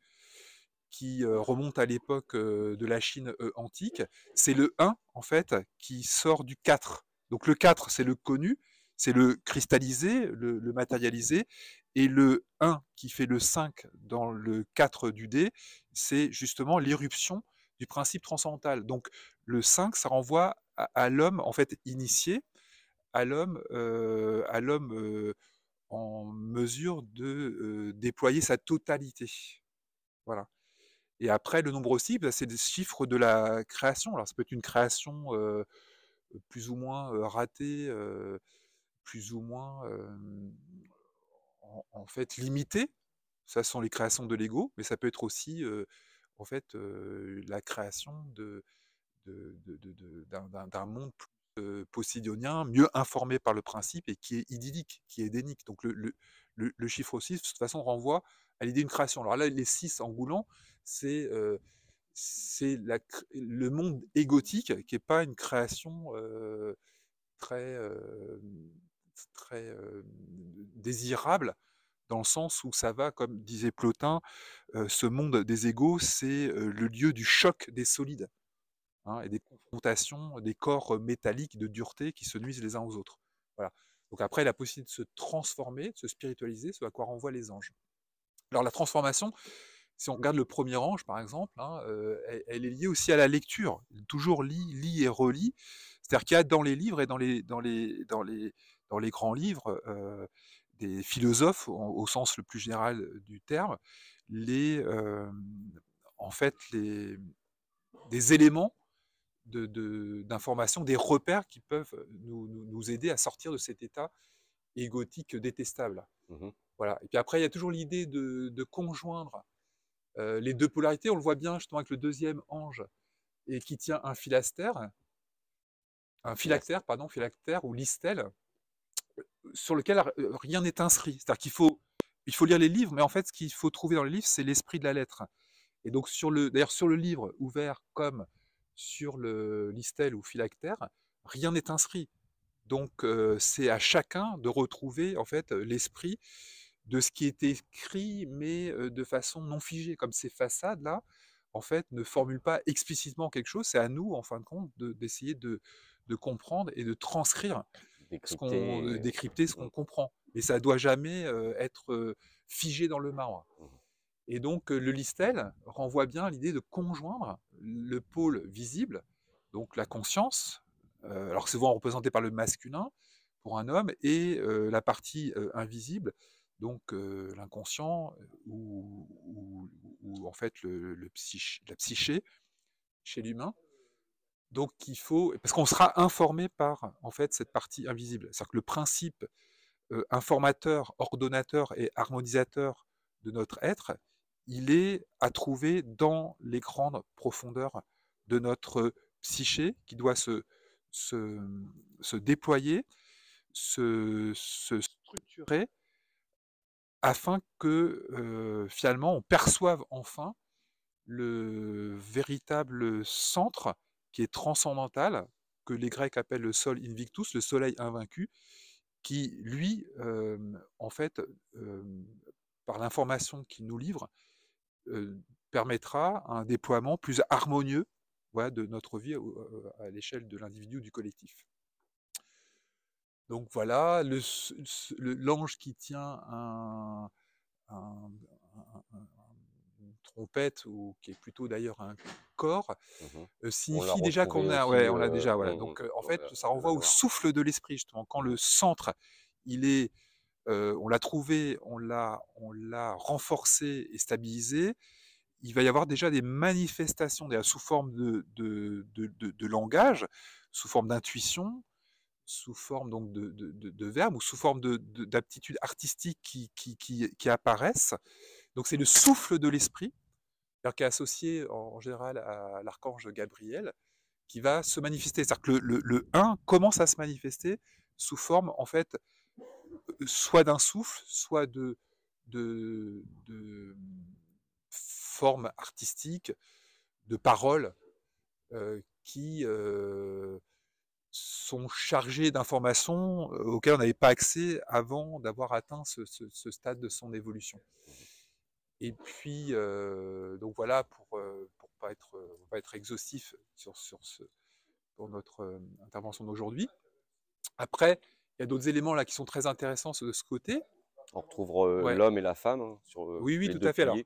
qui euh, remontent à l'époque euh, de la Chine euh, antique, c'est le un, en fait, qui sort du quatre. Donc le quatre, c'est le connu, c'est le cristallisé, le, le matérialisé, et le un qui fait le cinq dans le quatre du dé, c'est justement l'irruption du principe transcendantal. Donc le cinq, ça renvoie à, à l'homme, en fait, initié, à l'homme euh, à l'homme euh, en mesure de euh, déployer sa totalité. Voilà. Et après, le nombre aussi, bah, c'est des chiffres de la création. Alors, ça peut être une création euh, plus ou moins euh, ratée, euh, plus ou moins euh, en, en fait limitée. Ça sont les créations de l'ego, mais ça peut être aussi euh, en fait euh, la création de, de, de, de, de, d'un, d'un, d'un monde plus euh, posidionien, mieux informé par le principe et qui est idyllique, qui est édénique. Donc le, le, le, le chiffre six, de toute façon, renvoie à l'idée d'une création. Alors là, les six engoulants, c'est euh, c'est la, le monde égotique qui n'est pas une création euh, très, euh, très euh, désirable, dans le sens où ça va, comme disait Plotin, euh, ce monde des égos, c'est euh, le lieu du choc des solides, hein, et des confrontations, des corps métalliques de dureté qui se nuisent les uns aux autres. Voilà. Donc après, la possibilité de se transformer, de se spiritualiser, ce à quoi renvoient les anges. Alors la transformation, si on regarde le premier ange, par exemple, hein, euh, elle, elle, est liée aussi à la lecture. Toujours lit, lit et relit. C'est-à-dire qu'il y a dans les livres et dans les, dans les, dans les, dans les grands livres euh, des philosophes, au, au sens le plus général du terme, les, euh, en fait, les, des éléments de, de, d'information, des repères qui peuvent nous, nous, nous aider à sortir de cet état égotique détestable. Mmh. Voilà. Et puis après, il y a toujours l'idée de, de conjoindre euh, les deux polarités. On le voit bien justement avec le deuxième ange et qui tient un philastère, un phylactère, pardon, phylactère ou listel, sur lequel rien n'est inscrit. C'est-à-dire qu'il faut, il faut lire les livres, mais en fait, ce qu'il faut trouver dans les livres, c'est l'esprit de la lettre. Et donc, sur le, d'ailleurs, sur le livre ouvert comme sur le listel ou phylactère, rien n'est inscrit. Donc, euh, c'est à chacun de retrouver en fait l'esprit de ce qui est écrit, mais euh, de façon non figée, comme ces façades-là, en fait, ne formulent pas explicitement quelque chose. C'est à nous, en fin de compte, de, d'essayer de, de comprendre et de transcrire ce qu'on, Décrypter. décrypter ce qu'on comprend. Et ça ne doit jamais euh, être euh, figé dans le marbre. Mmh. Et donc, euh, le listel renvoie bien à l'idée de conjoindre le pôle visible, donc la conscience, euh, alors souvent représenté par le masculin pour un homme, et euh, la partie euh, invisible, donc euh, l'inconscient ou, ou, ou, en fait le, le psych, la psyché chez l'humain. Donc il faut, parce qu'on sera informé par en fait cette partie invisible. C'est-à-dire que le principe euh, informateur, ordonnateur et harmonisateur de notre être, il est à trouver dans les grandes profondeurs de notre psyché qui doit se, se, se déployer, se, se structurer afin que euh, finalement on perçoive enfin le véritable centre qui est transcendantal, que les Grecs appellent le sol invictus, le soleil invaincu, qui, lui, euh, en fait, euh, par l'information qu'il nous livre, euh, permettra un déploiement plus harmonieux, voilà, de notre vie euh, à l'échelle de l'individu ou du collectif. Donc voilà, le, le, l'ange qui tient un, un, un, un, une trompette, ou qui est plutôt d'ailleurs un corps, Mmh. euh, On l'a signifie déjà retrouvé qu'on a, aussi. ouais, on l'a Euh, déjà, voilà. on, Donc euh, en on fait, va, ça on va renvoie le au voir. souffle de l'esprit justement. Quand le centre, il est Euh, on l'a trouvé, on l'a, on l'a renforcé et stabilisé, il va y avoir déjà des manifestations déjà sous forme de, de, de, de, de langage, sous forme d'intuition, sous forme donc de, de, de, de verbes ou sous forme de, de, d'aptitudes artistiques qui, qui, qui, qui apparaissent. Donc c'est le souffle de l'esprit, qui est associé en, en général à l'archange Gabriel, qui va se manifester. C'est-à-dire que le, le, le un commence à se manifester sous forme en fait soit d'un souffle, soit de, de, de formes artistiques, de paroles euh, qui euh, sont chargées d'informations euh, auxquelles on n'avait pas accès avant d'avoir atteint ce, ce, ce stade de son évolution. Et puis, euh, donc voilà, pour euh, pour pas être, euh, pas être exhaustif sur, sur ce, pour notre euh, intervention d'aujourd'hui. Après, il y a d'autres éléments là qui sont très intéressants de ce côté. On retrouve euh, Ouais. l'homme et la femme, hein, sur euh, Oui, oui, les tout deux à fait. Alors, piliers.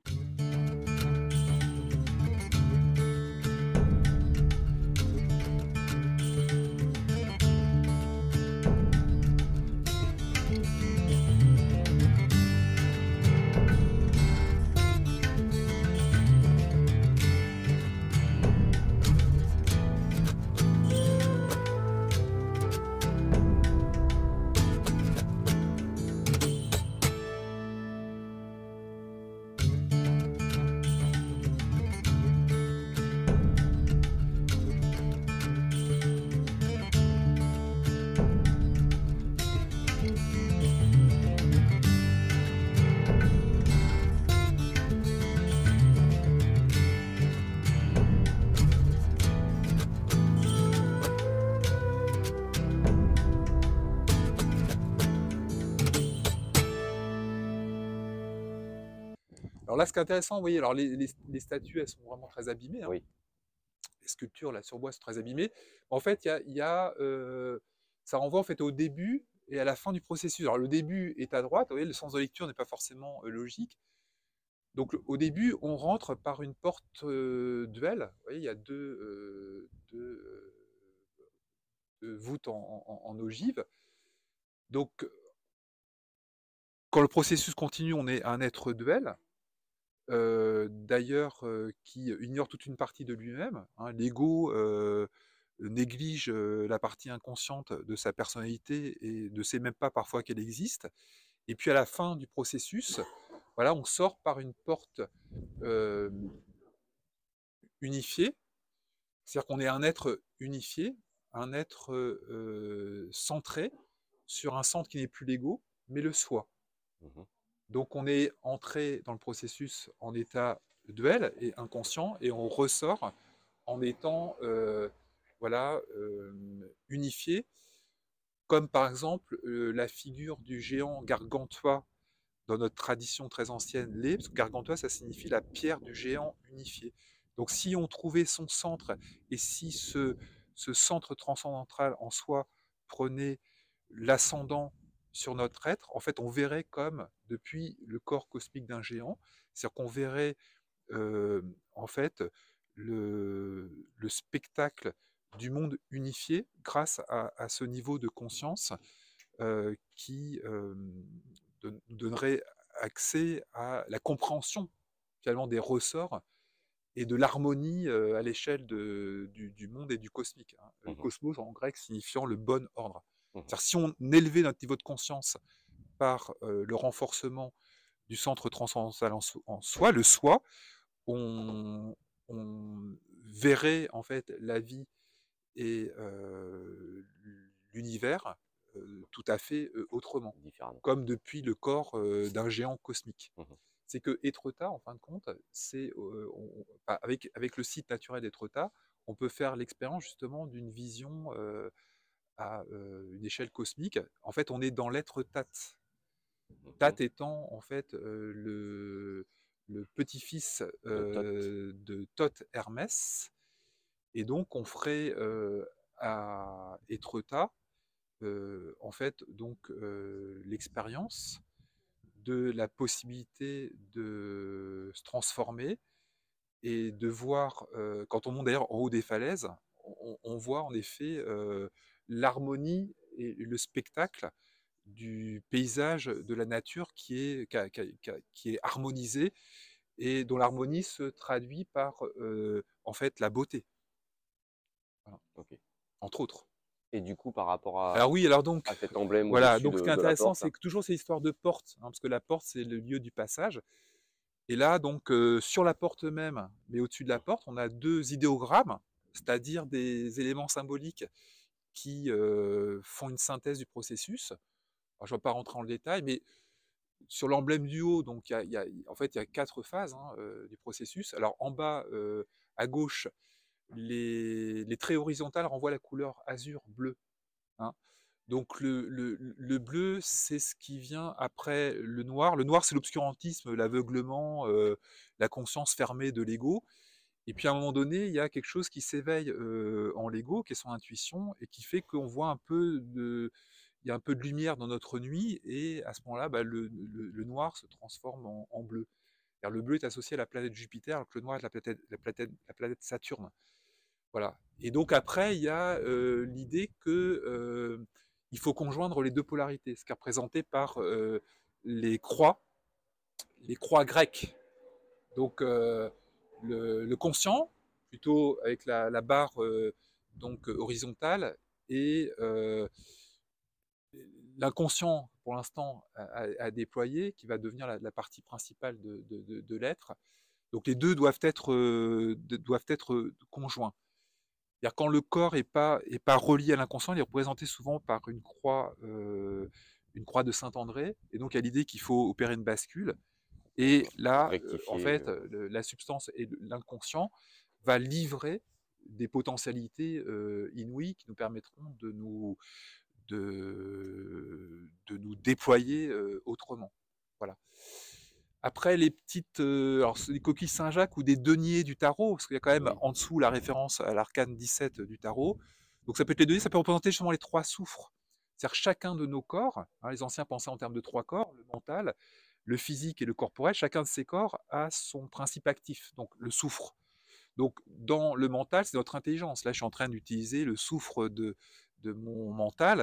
alors là, ce qui est intéressant, vous voyez, alors les, les, les statues, elles sont vraiment très abîmées. Hein. Oui. Les sculptures là sur bois sont très abîmées. En fait, il y a, y a euh, ça renvoie en fait au début et à la fin du processus. Alors le début est à droite, vous voyez, le sens de lecture n'est pas forcément euh, logique. Donc le, au début, on rentre par une porte euh, duel. Vous voyez, il y a deux, euh, deux, euh, deux voûtes en, en, en ogive. Donc Quand le processus continue, on est un être duel, euh, d'ailleurs euh, qui ignore toute une partie de lui-même. Hein. L'ego euh, néglige euh, la partie inconsciente de sa personnalité et ne sait même pas parfois qu'elle existe. Et puis à la fin du processus, voilà, on sort par une porte euh, unifiée, c'est-à-dire qu'on est un être unifié, un être euh, centré sur un centre qui n'est plus l'ego, mais le soi. Mhm. Donc on est entré dans le processus en état duel et inconscient, et on ressort en étant euh, voilà, euh, unifié, comme par exemple euh, la figure du géant Gargantua dans notre tradition très ancienne l'est, parce que Gargantua, ça signifie la pierre du géant unifié. Donc si on trouvait son centre, et si ce, ce centre transcendantal en soi prenait l'ascendant sur notre être, en fait, on verrait comme, depuis le corps cosmique d'un géant, c'est-à-dire qu'on verrait, euh, en fait, le, le spectacle du monde unifié grâce à, à ce niveau de conscience euh, qui euh, don- nous donnerait accès à la compréhension finalement des ressorts et de l'harmonie euh, à l'échelle de- du, du monde et du cosmique. Hein. Le Mhm. cosmos en grec signifiant le bon ordre. Mhm. C'est-à-dire si on élevait notre niveau de conscience par euh, le renforcement du centre transcendantal en, so- en soi, le soi, on, on verrait en fait la vie et euh, l'univers euh, tout à fait euh, autrement, Différemment. comme depuis le corps euh, d'un géant cosmique. Mhm. C'est que Étretat, en fin de compte, c'est euh, on- bah, avec, avec le site naturel d'Étretat, on peut faire l'expérience justement d'une vision euh, à euh, une échelle cosmique. En fait, on est dans l'être Tat. Tat Mhm. étant en fait euh, le, le petit-fils De Thoth. euh, de Thoth Hermès, et donc on ferait euh, à Étretat euh, en fait donc euh, l'expérience de la possibilité de se transformer et de voir, euh, quand on monte d'ailleurs en haut des falaises, on, on voit en effet euh, l'harmonie et le spectacle du paysage de la nature qui est, qui a- qui a- qui a- qui est harmonisé et dont l'harmonie se traduit par euh, en fait la beauté, voilà, Ok. entre autres. Et du coup, par rapport à, Alors oui, alors donc, à cet emblème voilà, au-dessus donc ce qui de, est de la intéressant, porte, c'est que toujours ces histoires de porte, hein, parce que la porte, c'est le lieu du passage. Et là, donc, euh, sur la porte même, mais au-dessus de la porte, on a deux idéogrammes, c'est-à-dire des éléments symboliques qui euh, font une synthèse du processus. Alors, je ne vais pas rentrer en détail, mais sur l'emblème du haut, donc, il y a, il y a- en fait, il y a quatre phases hein, euh, du processus. Alors, en bas, euh, à gauche, les, les traits horizontaux renvoient la couleur azur bleu. Hein. Donc le, le, le bleu, c'est ce qui vient après le noir. Le noir, c'est l'obscurantisme, l'aveuglement, euh, la conscience fermée de l'ego. Et puis à un moment donné, il y a quelque chose qui s'éveille euh, en l'ego, qui est son intuition, et qui fait qu'on voit un peu de, il y a un peu de lumière dans notre nuit, et à ce moment-là, bah, le, le, le noir se transforme en, en bleu. Alors, le bleu est associé à la planète Jupiter, alors que le noir est la planète, la planète, la planète Saturne. Voilà. Et donc après, il y a euh, l'idée que euh, il faut conjoindre les deux polarités, ce qui est représenté par euh, les croix, les croix grecques. Donc euh, le, le conscient, plutôt avec la, la barre euh, donc horizontale, et euh, l'inconscient, pour l'instant, à, à, à déployer, qui va devenir la, la partie principale de, de, de, de l'être. Donc les deux doivent être, euh, de, doivent être conjoints. C'est-à-dire quand le corps n'est pas, est pas relié à l'inconscient, il est représenté souvent par une croix, euh, une croix de Saint-André. Et donc, il y a l'idée qu'il faut opérer une bascule. Et pour là, euh, en rectifier. fait, euh, le- la substance et le- l'inconscient va livrer des potentialités euh, inouïes qui nous permettront de nous, de, de nous déployer euh, autrement. Voilà. Après, les petites, euh, alors c'est des coquilles Saint-Jacques ou des deniers du tarot, parce qu'il y a quand même Oui. en dessous la référence à l'arcane dix-sept du tarot. Donc ça peut être les deniers, ça peut représenter justement les trois soufres. C'est-à-dire chacun de nos corps, hein, les anciens pensaient en termes de trois corps, le mental, le physique et le corporel, chacun de ces corps a son principe actif, donc le soufre. Donc dans le mental, c'est notre intelligence. Là, je suis en train d'utiliser le soufre de, de mon mental.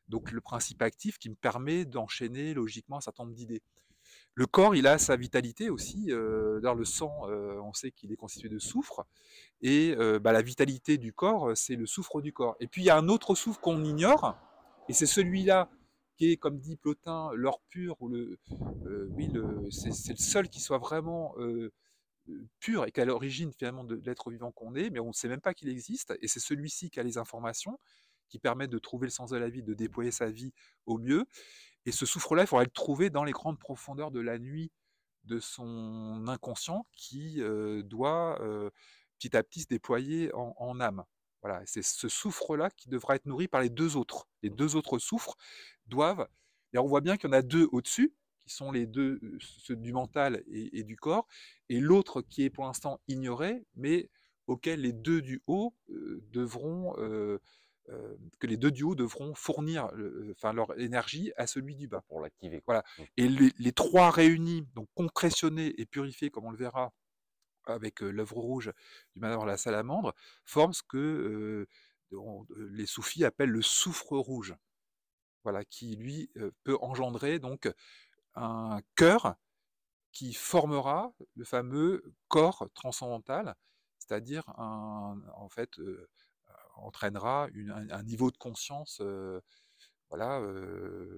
donc le principe actif qui me permet d'enchaîner logiquement un certain nombre d'idées. Le corps, il a sa vitalité aussi. Euh, dans le sang, euh, on sait qu'il est constitué de soufre. Et euh, bah, la vitalité du corps, c'est le soufre du corps. Et puis, il y a un autre soufre qu'on ignore, et c'est celui-là qui est, comme dit Plotin, l'or pur, ou le, euh, oui, le, c'est, c'est le seul qui soit vraiment euh, pur et qu'à l'origine, finalement, de l'être vivant qu'on est, mais on ne sait même pas qu'il existe. Et c'est celui-ci qui a les informations qui permettent de trouver le sens de la vie, de déployer sa vie au mieux. Et ce soufre-là, il faudra le trouver dans les grandes profondeurs de la nuit de son inconscient qui euh, doit euh, petit à petit se déployer en, en âme. Voilà, c'est ce soufre-là qui devra être nourri par les deux autres. Les deux autres soufres doivent. Et on voit bien qu'il y en a deux au-dessus, qui sont les deux, ceux du mental et, et du corps, et l'autre qui est pour l'instant ignoré, mais auquel les deux du haut euh, devront euh, euh, que les deux du haut devront fournir euh, enfin, leur énergie à celui du bas. Pour l'activer. Voilà. Et les, les trois réunis, donc concrétionnés et purifiés, comme on le verra avec euh, l'œuvre rouge du manoir La Salamandre, forment ce que euh, on, les soufis appellent le soufre rouge. Voilà, qui lui euh, peut engendrer donc un cœur qui formera le fameux corps transcendantal, c'est-à-dire un, en fait, euh, entraînera une, un, un niveau de conscience euh, voilà, euh,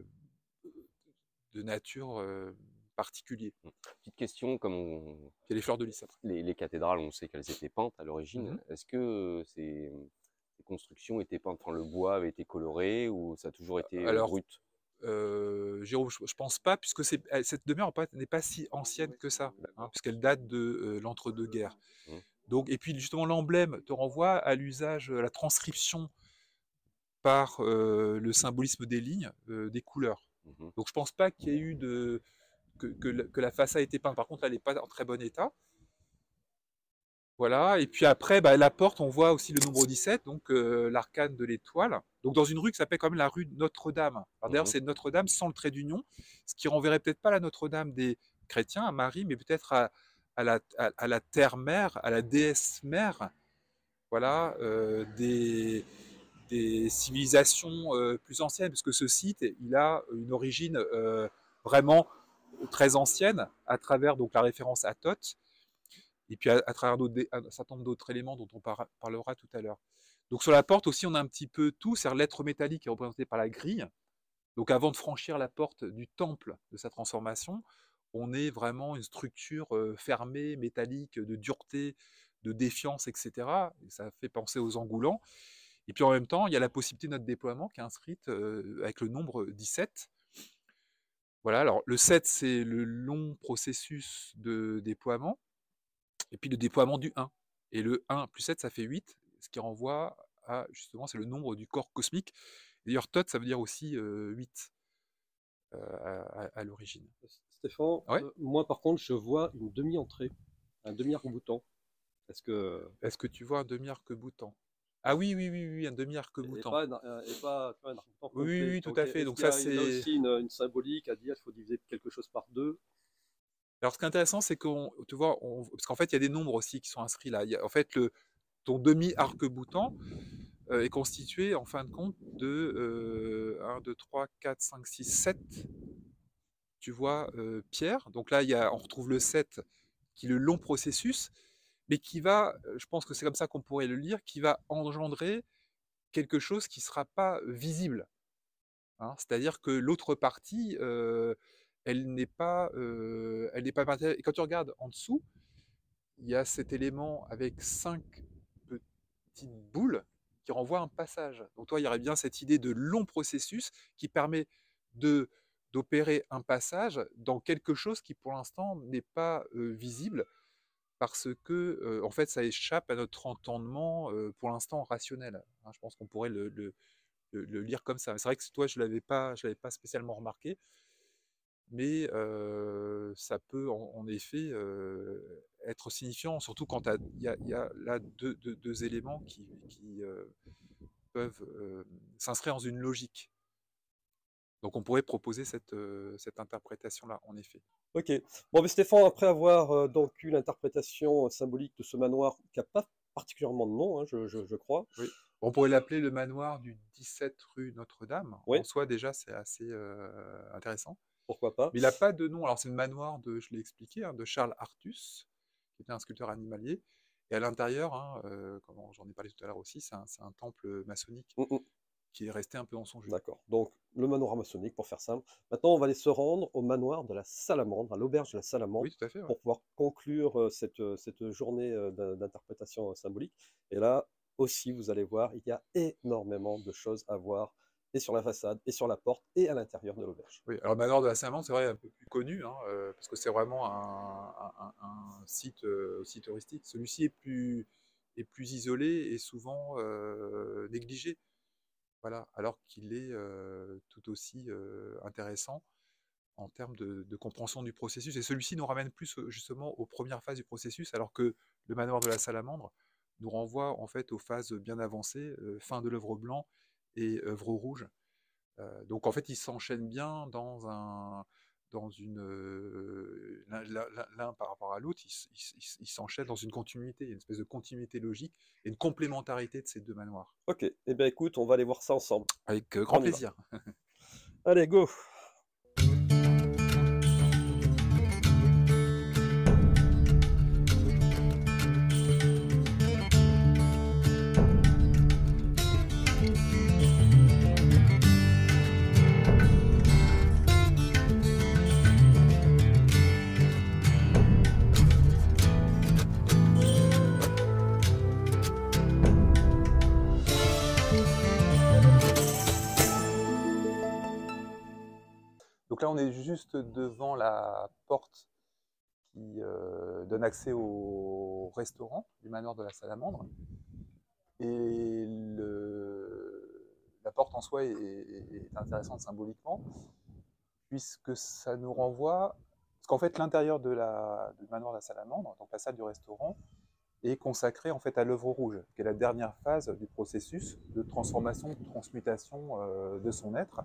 de nature euh, particulier. Petite question, comme on... Il y a les fleurs de lys après. Les, les cathédrales, on sait qu'elles étaient peintes à l'origine. Mm-hmm. Est-ce que ces, ces constructions étaient peintes, enfin, le bois avait été coloré ou ça a toujours été Alors, brut? Euh, Jérôme, je, je pense pas, puisque c'est, cette demeure n'est pas si ancienne que ça, hein, puisqu'elle date de euh, l'entre-deux-guerres. Mmh. Donc, et puis justement, l'emblème te renvoie à l'usage, à la transcription par euh, le symbolisme des lignes, euh, des couleurs. Mmh. Donc, je pense pas qu'il y ait eu de que, que, la, que la façade a été peinte. Par contre, elle n'est pas en très bon état. Voilà, et puis après, bah, la porte, on voit aussi le numéro dix-sept, donc euh, l'arcane de l'étoile. Donc dans une rue qui s'appelle quand même la rue Notre-Dame. D'ailleurs, mmh. c'est Notre-Dame sans le trait d'union, ce qui renverrait peut-être pas la Notre-Dame des chrétiens, à Marie, mais peut-être à, à, la, à, à la terre-mère, à la déesse-mère, voilà, euh, des, des civilisations euh, plus anciennes, parce que ce site, il a une origine euh, vraiment très ancienne, à travers donc la référence à Thoth, et puis à, à travers un certain nombre d'autres éléments dont on par, parlera tout à l'heure. Donc sur la porte aussi, on a un petit peu tout, c'est-à-dire l'être métallique qui est représenté par la grille. Donc avant de franchir la porte du temple de sa transformation, on est vraiment une structure euh, fermée, métallique, de dureté, de défiance, et cetera. Et ça fait penser aux engoulants. Et puis en même temps, il y a la possibilité de notre déploiement qui est inscrite euh, avec le nombre dix-sept. Voilà, alors le sept, c'est le long processus de déploiement. Et puis le déploiement du un. Et le un plus sept, ça fait huit, ce qui renvoie à, justement, c'est le nombre du corps cosmique. D'ailleurs, Thoth, ça veut dire aussi euh, huit euh, à, à, à l'origine. Stéphane, ouais. euh, moi par contre, je vois une demi-entrée, un demi-arc-boutant. Est-ce que... Est-ce que tu vois un demi-arc-boutant? Ah oui, oui, oui, oui, un demi-arc-boutant. Et pas, un, et pas tu vois, un arc-boutant complet. Oui, oui, tout donc, à fait. Donc ça, c'est... Il y a aussi une, une symbolique à dire qu'il faut diviser quelque chose par deux. Alors, ce qui est intéressant, c'est qu'on, tu vois, on, parce qu'en fait, il y a des nombres aussi qui sont inscrits là. Il y a, en fait, le, ton demi-arc-boutant euh, est constitué, en fin de compte, de euh, un, deux, trois, quatre, cinq, six, sept, tu vois, euh, pierres. Donc là, il y a, on retrouve le sept, qui est le long processus, mais qui va, je pense que c'est comme ça qu'on pourrait le lire, qui va engendrer quelque chose qui ne sera pas visible. Hein, c'est-à-dire que l'autre partie, euh, elle n'est pas, euh, elle n'est pas matérielle. Et quand tu regardes en dessous, il y a cet élément avec cinq petites boules qui renvoient un passage. Donc toi, il y aurait bien cette idée de long processus qui permet de d'opérer un passage dans quelque chose qui pour l'instant n'est pas euh, visible parce que euh, en fait ça échappe à notre entendement euh, pour l'instant rationnel. Hein, je pense qu'on pourrait le, le, le, le lire comme ça. C'est vrai que toi je l'avais pas, je l'avais pas spécialement remarqué, mais euh, ça peut en, en effet euh, être signifiant, surtout quand il y, y a là deux, deux, deux éléments qui, qui euh, peuvent euh, s'inscrire dans une logique. Donc on pourrait proposer cette, euh, cette interprétation-là, en effet. Ok. Bon, mais Stéphane, après avoir euh, donc eu l'interprétation symbolique de ce manoir qui n'a pas particulièrement de nom, hein, je, je, je crois, oui. On pourrait l'appeler le manoir du dix-sept rue Notre-Dame. Oui, En soi, déjà, c'est assez euh, intéressant. pourquoi pas. Mais il n'a pas de nom. Alors, c'est le manoir de, je l'ai expliqué, hein, de Charles Artus, qui était un sculpteur animalier. Et à l'intérieur, hein, euh, comme j'en ai parlé tout à l'heure aussi, c'est un, c'est un temple maçonnique Mm, mm. qui est resté un peu dans son jus. D'accord. Donc, le manoir maçonnique, pour faire simple. Maintenant, on va aller se rendre au manoir de la Salamandre, à l'auberge de la Salamandre, Oui, tout à fait. Ouais. pour pouvoir conclure euh, cette, euh, cette journée euh, d'in- d'interprétation euh, symbolique. Et là aussi, vous allez voir, il y a énormément de choses à voir, et sur la façade, et sur la porte, et à l'intérieur de l'auberge. Oui, alors le manoir de la Salamandre, c'est vrai, un peu plus connu, hein, euh, parce que c'est vraiment un, un- un- un site euh, aussi touristique. Celui-ci est plus, est plus isolé et souvent euh, négligé, voilà, alors qu'il est euh, tout aussi euh, intéressant en termes de, de compréhension du processus. Et celui-ci nous ramène plus euh, justement aux premières phases du processus, alors que le manoir de la Salamandre nous renvoie en fait aux phases bien avancées, euh, fin de l'œuvre blanc et œuvre rouge. Euh, donc en fait, ils s'enchaînent bien dans un, dans une, euh, l'un, l'un- l'un par rapport à l'autre, ils, ils- ils- ils s'enchaînent dans une continuité, il y a une espèce de continuité logique et une complémentarité de ces deux manoirs. Ok, eh bien écoute, on va aller voir ça ensemble. Avec euh, grand On y va. plaisir. Allez, go! Donc là, on est juste devant la porte qui euh, donne accès au restaurant du manoir de la Salamandre. Et le, la porte en soi est, est- est intéressante symboliquement, puisque ça nous renvoie. Parce qu'en fait, l'intérieur de la, du manoir de la Salamandre, donc la salle du restaurant, est consacré en fait à l'œuvre rouge, qui est la dernière phase du processus de transformation, de transmutation euh, de son être.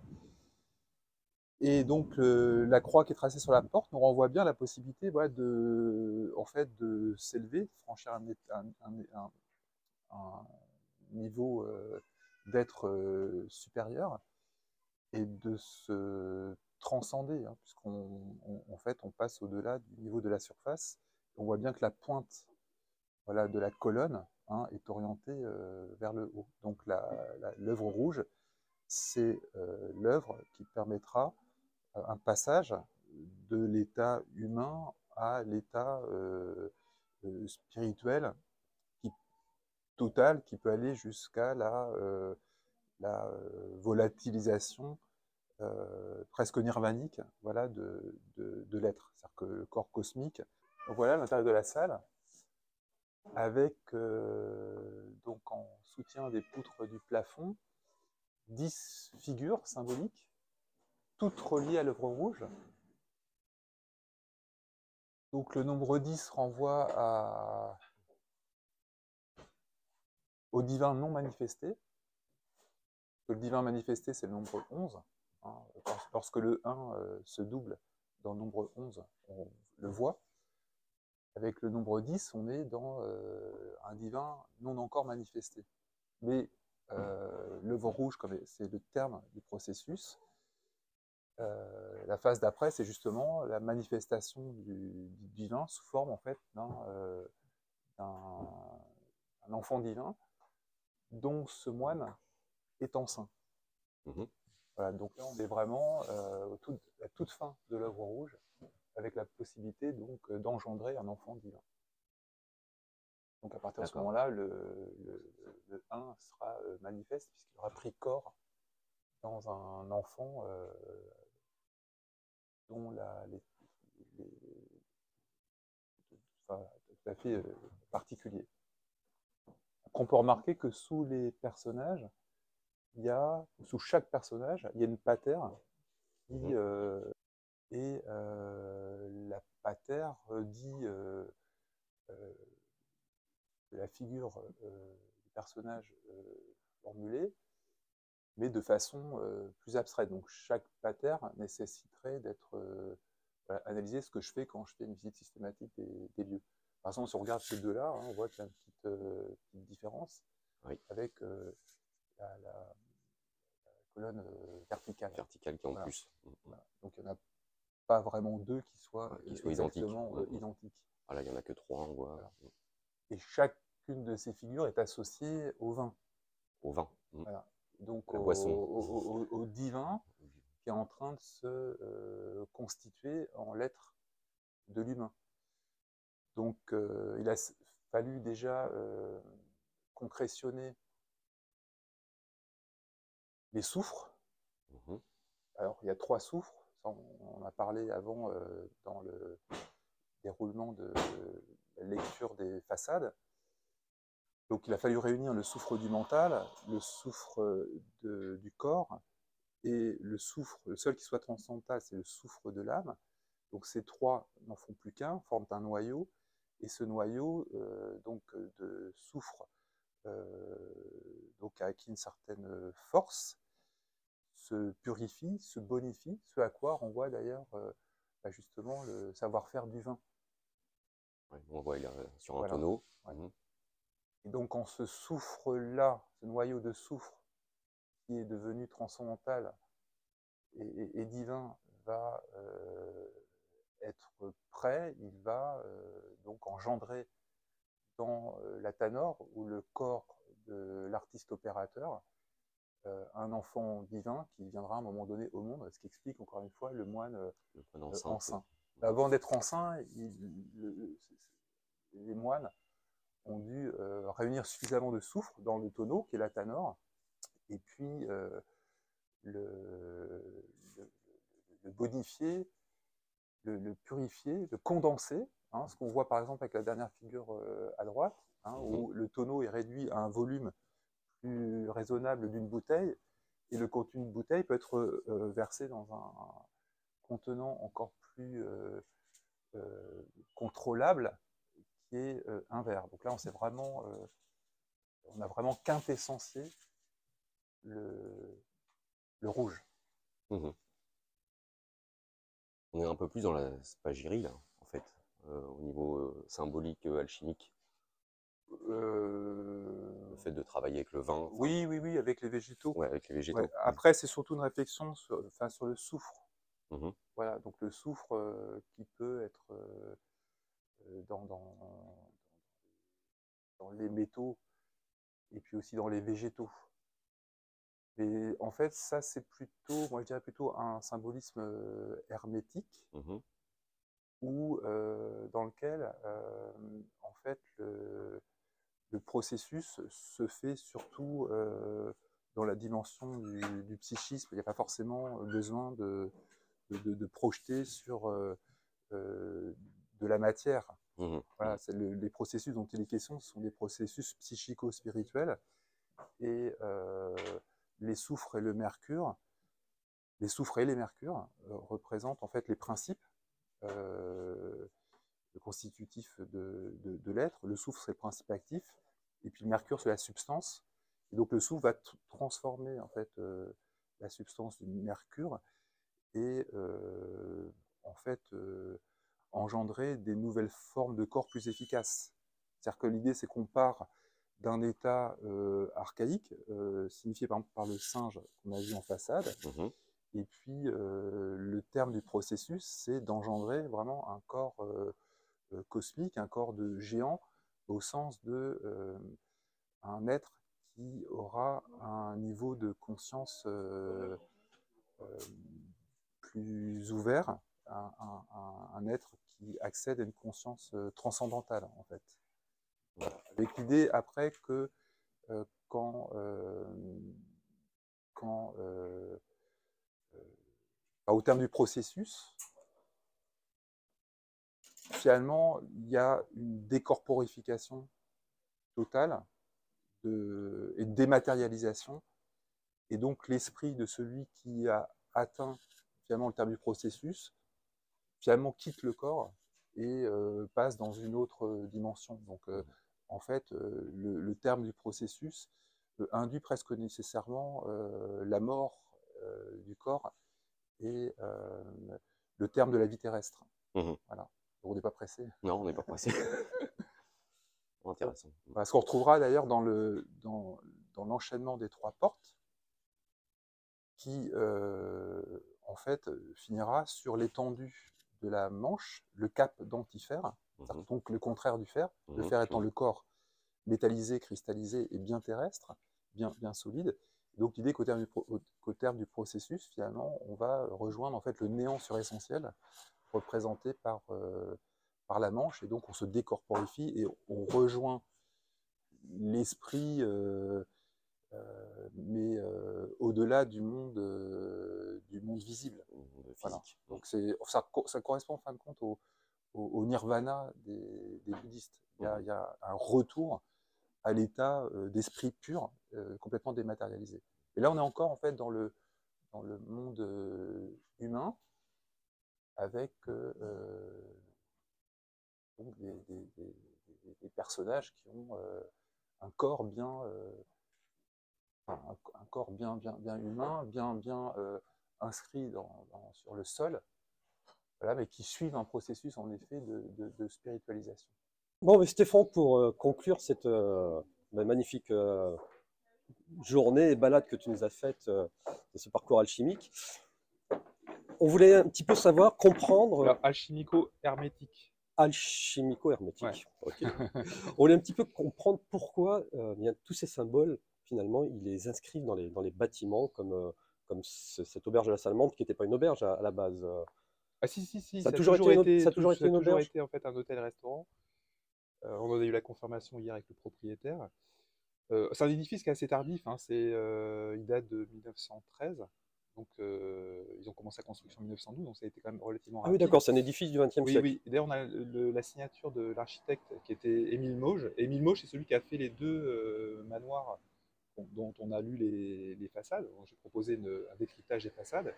Et donc euh, la croix qui est tracée sur la porte nous renvoie bien à la possibilité voilà, de, en fait, de s'élever, de franchir un, un, un, un niveau euh, d'être euh, supérieur et de se transcender, hein, puisqu'on on, en fait, on passe au-delà du niveau de la surface. On voit bien que la pointe voilà, de la colonne hein, est orientée euh, vers le haut. Donc l'œuvre rouge, c'est euh, l'œuvre qui permettra euh, un passage de l'état humain à l'état euh, euh, spirituel qui, total qui peut aller jusqu'à la, euh, la euh, volatilisation euh, presque nirvanique voilà, de, de, de l'être, c'est-à-dire que le corps cosmique. Donc voilà l'intérieur de la salle, avec euh, donc en soutien des poutres du plafond, dix figures symboliques, toutes reliées à l'œuvre rouge. Donc le nombre dix renvoie à, au divin non manifesté. Le divin manifesté, c'est le nombre onze. Hein. Lorsque le un euh, se double dans le nombre onze, on le voit. Avec le nombre dix, on est dans euh, un divin non encore manifesté. Mais euh, l'œuvre rouge, comme c'est le terme du processus, euh, la phase d'après, c'est justement la manifestation du, du divin sous forme en fait d'un euh, enfant divin dont ce moine est enceint. Mmh. Voilà, donc là, on est vraiment euh, tout, à toute fin de l'œuvre rouge, avec la possibilité donc d'engendrer un enfant divin. Donc à partir de ce moment-là, le, le, le un sera euh, manifeste puisqu'il aura pris corps dans un enfant euh, dont la, les, les, enfin, tout à fait euh, particulier. On peut remarquer que sous les personnages, il y a, sous chaque personnage, il y a une patère qui euh, est euh, la patère dit euh, euh, la figure euh, du personnage euh, formulé, mais de façon euh, plus abstraite. Donc chaque pater nécessiterait d'être euh, voilà, analysé, ce que je fais quand je fais une visite systématique des, des lieux. Par exemple, si on regarde ces deux-là, hein, on voit qu'il y a une petite, euh, petite différence. oui. avec euh, la, la, la colonne euh, verticale. Verticale qui est en voilà. plus. Voilà. Donc il n'y en a pas vraiment deux qui soient, ouais, qui euh, soient exactement identiques. Euh, identiques. Voilà, il n'y en a que trois, on voit. Voilà. Et chacune de ces figures est associée au vin. Au vin. Voilà. Donc la au, boisson. au, au, au divin qui est en train de se euh, constituer en l'être de l'humain. Donc euh, il a fallu déjà euh, concrétionner les soufres. Mmh. Alors il y a trois soufres, ça, on en a parlé avant euh, dans le déroulement de la lecture des façades. Donc il a fallu réunir le soufre du mental, le soufre de, du corps, et le soufre, le seul qui soit transcendantal, c'est le soufre de l'âme. Donc ces trois n'en font plus qu'un, forment un noyau, et ce noyau euh, donc de soufre euh, donc a acquis une certaine force, se purifie, se bonifie, ce à quoi renvoie d'ailleurs euh, bah justement le savoir-faire du vin. Ouais, on voit il est sur un voilà. tonneau. Ouais. Mmh. Et donc en ce soufre-là, ce noyau de soufre qui est devenu transcendantal et, et, et divin va euh, être prêt, il va euh, donc engendrer dans euh, la tanore ou le corps de l'artiste opérateur euh, un enfant divin qui viendra à un moment donné au monde, ce qui explique encore une fois le moine euh, Le moine enceint. enceint. Avant d'être enceint, il, le, les moines ont dû euh, réunir suffisamment de soufre dans le tonneau qui est la tanore, et puis euh, le, le, le bonifier, le, le purifier, le condenser, hein, ce qu'on voit par exemple avec la dernière figure euh, à droite, hein, mmh. où le tonneau est réduit à un volume plus raisonnable d'une bouteille, et le contenu de bouteille peut être euh, versé dans un contenant encore plus euh, euh, contrôlable, qui est euh, un verre. Donc là, on s'est vraiment, euh, on a vraiment quintessencé le, le rouge. Mmh. On est un peu plus dans la spagyrie, là, en fait, euh, au niveau euh, symbolique, euh, alchimique. Euh... Le fait de travailler avec le vin. Oui, oui, oui, avec les végétaux. Ouais, avec les végétaux. Ouais. Après, c'est surtout une réflexion sur, enfin, sur le soufre. Mmh. Voilà, donc le soufre euh, qui peut être euh, dans, dans, dans les métaux et puis aussi dans les végétaux. Mais en fait, ça, c'est plutôt, moi je dirais plutôt un symbolisme euh, hermétique, mmh. où, euh, dans lequel, euh, en fait, le, le processus se fait surtout euh, dans la dimension du, du psychisme. Il n'y a pas forcément besoin de, de, de, de projeter sur euh, euh, de la matière. Mmh. Voilà, c'est le, les processus dont il est question, ce sont des processus psychico-spirituels. Et euh, les soufres et le mercure, les soufres et les mercures euh, représentent en fait les principes euh, constitutifs de, de, de l'être. Le soufre, c'est le principe actif, et puis le mercure, c'est la substance. Et donc le soufre va transformer en fait euh, la substance du mercure et euh, en fait euh, engendrer des nouvelles formes de corps plus efficaces. C'est-à-dire que l'idée, c'est qu'on part d'un état euh, archaïque, euh, signifié par, par le singe qu'on a vu en façade, mmh. Et puis euh, le terme du processus, c'est d'engendrer vraiment un corps euh, euh, cosmique, un corps de géant, au sens de euh, un être qui aura un niveau de conscience euh, euh, plus ouvert, un, un, un, être qui accède à une conscience euh, transcendantale, en fait. Voilà. Avec l'idée, après, que euh, quand, euh, quand euh, euh, au terme du processus, finalement, il y a une décorporification totale de, et une dématérialisation, et donc l'esprit de celui qui a atteint finalement le terme du processus, finalement quitte le corps et euh, passe dans une autre dimension. Donc euh, en fait, euh, le, le terme du processus euh, induit presque nécessairement euh, la mort euh, du corps et euh, le terme de la vie terrestre. Mmh. Voilà. Donc on n'est pas pressé. Non, on n'est pas pressé. Intéressant. Voilà, ce qu'on retrouvera d'ailleurs dans le dans, dans l'enchaînement des trois portes, qui euh, en fait finira sur l'étendue de la Manche, le cap d'Antifer, mmh. donc le contraire du fer, mmh. le fer étant le corps métallisé, cristallisé et bien terrestre, bien, bien solide. Donc l'idée qu'au terme, qu'au terme du processus, finalement, on va rejoindre en fait le néant suressentiel représenté par, euh, par la Manche, et donc on se décorporifie et on rejoint l'esprit, euh, euh, mais euh, au-delà du monde, euh, du monde visible. Physique. Voilà. Donc c'est, ça, ça correspond en fin de compte au, au, au nirvana des, des bouddhistes. Il y, a, il y a un retour à l'état euh, d'esprit pur, euh, complètement dématérialisé. Et là, on est encore en fait dans le, dans le monde euh, humain, avec euh, donc des, des, des, des, personnages qui ont euh, un corps bien, euh, enfin, un, un corps bien, bien, bien humain, bien, bien euh, inscrit dans, dans, sur le sol, voilà, mais qui suivent un processus en effet de, de, de spiritualisation. Bon, mais Stéphane, pour euh, conclure cette euh, magnifique euh, journée et balade que tu nous as faite euh, de ce parcours alchimique, on voulait un petit peu savoir, comprendre... Alors, alchimico-hermétique. Alchimico-hermétique. Ouais. Okay. On voulait un petit peu comprendre pourquoi euh, bien, tous ces symboles, finalement, ils les inscrivent dans les, dans les bâtiments, comme, euh, comme ce, cette auberge de la Salamandre, qui n'était pas une auberge à, à la base. Ah si, si, si, ça a ça toujours, toujours été, été, ça a toujours tout, été ça une a toujours auberge été en fait un hôtel-restaurant. Euh, on en a eu la confirmation hier avec le propriétaire. Euh, c'est un édifice qui est assez tardif, hein, c'est, euh, il date de mille neuf cent treize. Donc, euh, ils ont commencé la construction en mille neuf cent douze, donc ça a été quand même relativement rapide. Ah oui, d'accord, c'est un édifice du vingtième oui, siècle. Oui, d'ailleurs, on a le, le, la signature de l'architecte qui était Émile Mauge. Émile Mauge, c'est celui qui a fait les deux euh, manoirs dont on a lu les, les façades. J'ai proposé une, un décryptage des façades.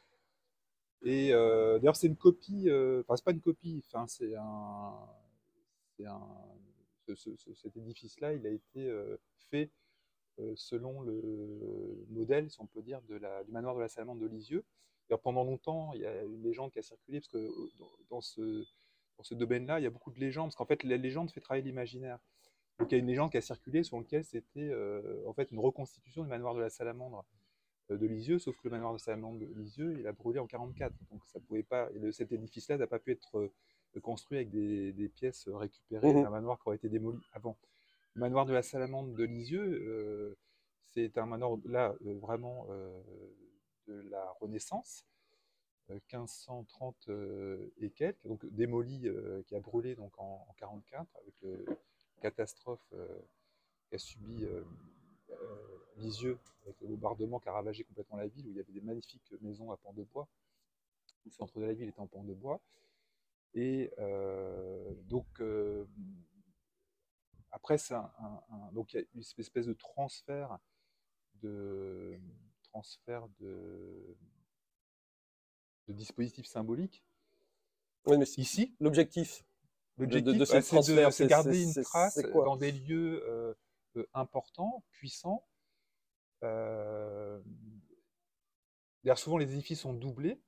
Et euh, d'ailleurs, c'est une copie, euh, enfin, c'est pas une copie, enfin, c'est un. C'est un ce, ce, ce, cet édifice-là, il a été euh, fait Euh, selon le modèle, si on peut dire, de la, du manoir de la Salamandre de Lisieux. Alors, pendant longtemps, il y a une légende qui a circulé, parce que dans, dans ce, dans ce domaine-là, il y a beaucoup de légendes, parce qu'en fait, la légende fait travailler l'imaginaire. Donc, il y a une légende qui a circulé sur laquelle c'était euh, en fait une reconstitution du manoir de la Salamandre euh, de Lisieux, sauf que le manoir de la Salamandre de Lisieux, il a brûlé en quarante-quatre. Donc, ça pouvait pas, et le, cet édifice-là n'a pas pu être euh, construit avec des, des pièces récupérées mmh. d'un manoir qui aurait été démoli avant. Le manoir de la Salamandre de Lisieux, euh, c'est un manoir là euh, vraiment euh, de la Renaissance, euh, quinze cent trente euh, et quelques, donc démoli, euh, qui a brûlé donc en, en quarante-quatre avec le catastrophe euh, qu'a subi euh, euh, Lisieux avec le bombardement qui a ravagé complètement la ville, où il y avait des magnifiques maisons à pans de bois. Le centre de la ville était en pans de bois, et euh, donc euh, après, c'est un, un, un, donc il y a une espèce de transfert de transfert de, de dispositifs symboliques. Oui, mais ici, l'objectif, l'objectif, de, de, de bah, c'est de, de garder une trace dans des lieux euh, euh, importants, puissants. Euh, D'ailleurs, souvent les édifices sont doublés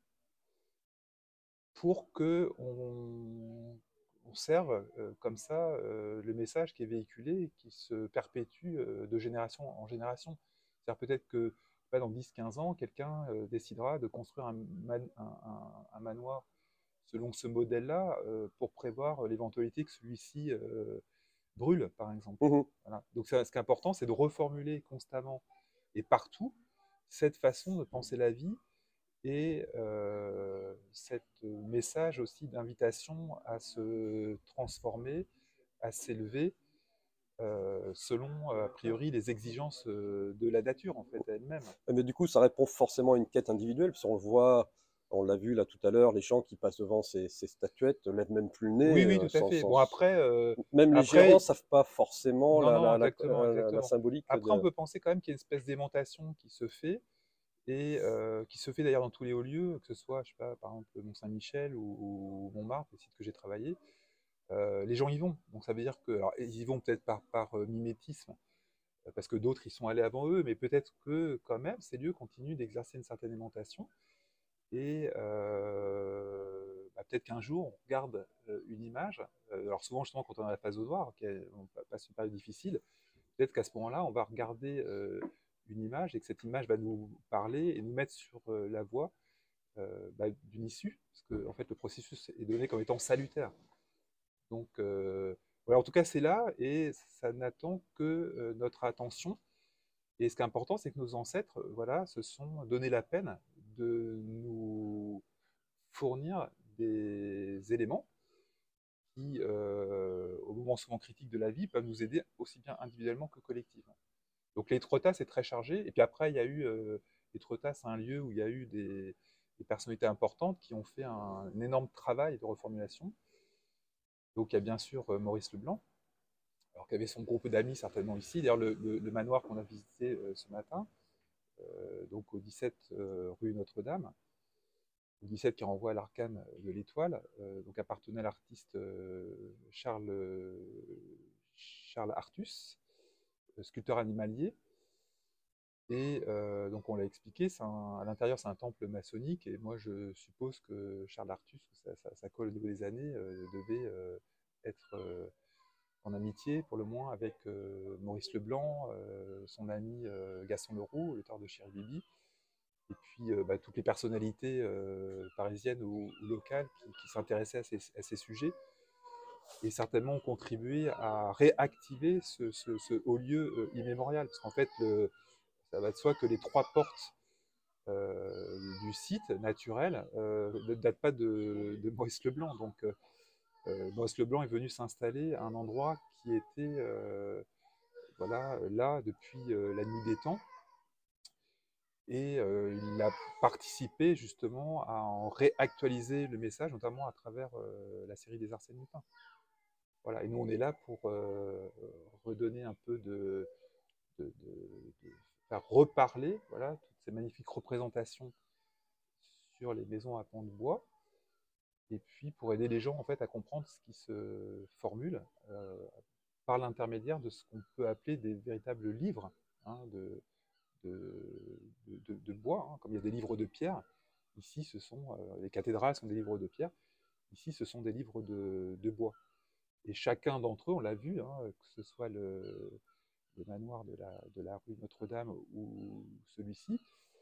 pour que on, on serve euh, comme ça euh, le message qui est véhiculé et qui se perpétue euh, de génération en génération. C'est-à-dire peut-être que pas dans dix quinze ans, quelqu'un euh, décidera de construire un, man, un, un, un manoir selon ce modèle-là euh, pour prévoir l'éventualité que celui-ci euh, brûle, par exemple. Mmh. Voilà. Donc ça, ce qui est important, c'est de reformuler constamment et partout cette façon de penser la vie et euh, cet message aussi d'invitation à se transformer, à s'élever, euh, selon, a priori, les exigences de la nature, en fait, elle-même. Mais du coup, ça répond forcément à une quête individuelle, parce qu'on le voit, on l'a vu là tout à l'heure, les gens qui passent devant ces, ces statuettes ne lèvent même plus le nez. Oui, oui, tout euh, sans, à fait. sans... Bon, après... Euh, même les après... gérants ne savent pas forcément non, la, non, la, exactement, la, exactement. la symbolique. Après, de... on peut penser quand même qu'il y a une espèce d'aimantation qui se fait, et euh, qui se fait d'ailleurs dans tous les hauts lieux, que ce soit, je sais pas, par exemple, Mont-Saint-Michel ou, ou Montmartre, les sites que j'ai travaillés. Euh, les gens y vont, donc ça veut dire que, alors, ils y vont peut-être par, par euh, mimétisme, euh, parce que d'autres y sont allés avant eux, mais peut-être que quand même ces lieux continuent d'exercer une certaine aimantation, et euh, bah, peut-être qu'un jour, on regarde euh, une image, euh, alors souvent justement quand on est dans la phase odoir, qui est, on passe une période difficile, peut-être qu'à ce moment-là, on va regarder euh, une image et que cette image va nous parler et nous mettre sur euh, la voie euh, bah, d'une issue, parce que en fait, le processus est donné comme étant salutaire. Donc, euh, voilà, en tout cas, c'est là et ça n'attend que euh, notre attention. Et ce qui est important, c'est que nos ancêtres, euh, voilà, se sont donné la peine de nous fournir des éléments qui, euh, au moment souvent critique de la vie, peuvent nous aider aussi bien individuellement que collectivement. Donc l'Étretat, c'est très chargé. Et puis après, il y a eu, euh, l'Étretat, c'est un lieu où il y a eu des, des personnalités importantes qui ont fait un, un énorme travail de reformulation. Donc il y a bien sûr euh, Maurice Leblanc, alors qu'il y avait son groupe d'amis certainement ici. D'ailleurs, le, le, le manoir qu'on a visité euh, ce matin, euh, donc au dix-sept euh, rue Notre-Dame, au dix-sept qui renvoie à l'arcane de l'Étoile, euh, donc appartenait à l'artiste euh, Charles, Charles Artus, sculpteur animalier. Et euh, donc on l'a expliqué, un, à l'intérieur c'est un temple maçonnique, et moi je suppose que Charles Artus, ça, ça, ça colle au niveau des années, euh, devait euh, être euh, en amitié pour le moins avec euh, Maurice Leblanc, euh, son ami euh, Gaston Leroux, l'auteur de Chéribibi, et puis euh, bah, toutes les personnalités euh, parisiennes ou, ou locales qui, qui s'intéressaient à ces, à ces sujets, et certainement ont contribué à réactiver ce, ce, ce haut lieu euh, immémorial, parce qu'en fait le ça va de soi que les trois portes euh, du site naturel euh, ne datent pas de, de Maurice Leblanc. Donc, euh, Maurice Leblanc est venu s'installer à un endroit qui était euh, voilà, là depuis euh, la nuit des temps. Et euh, il a participé justement à en réactualiser le message, notamment à travers euh, la série des Arsène Lupin. Voilà. Et nous, on est là pour euh, redonner un peu de, de, de, de faire reparler voilà, toutes ces magnifiques représentations sur les maisons à pans de bois, et puis pour aider les gens en fait à comprendre ce qui se formule euh, par l'intermédiaire de ce qu'on peut appeler des véritables livres hein, de, de, de, de, bois, hein, comme il y a des livres de pierre. Ici, ce sont euh, les cathédrales sont des livres de pierre. Ici, ce sont des livres de, de bois. Et chacun d'entre eux, on l'a vu, hein, que ce soit le, le manoir de la, de la rue Notre-Dame ou celui-ci,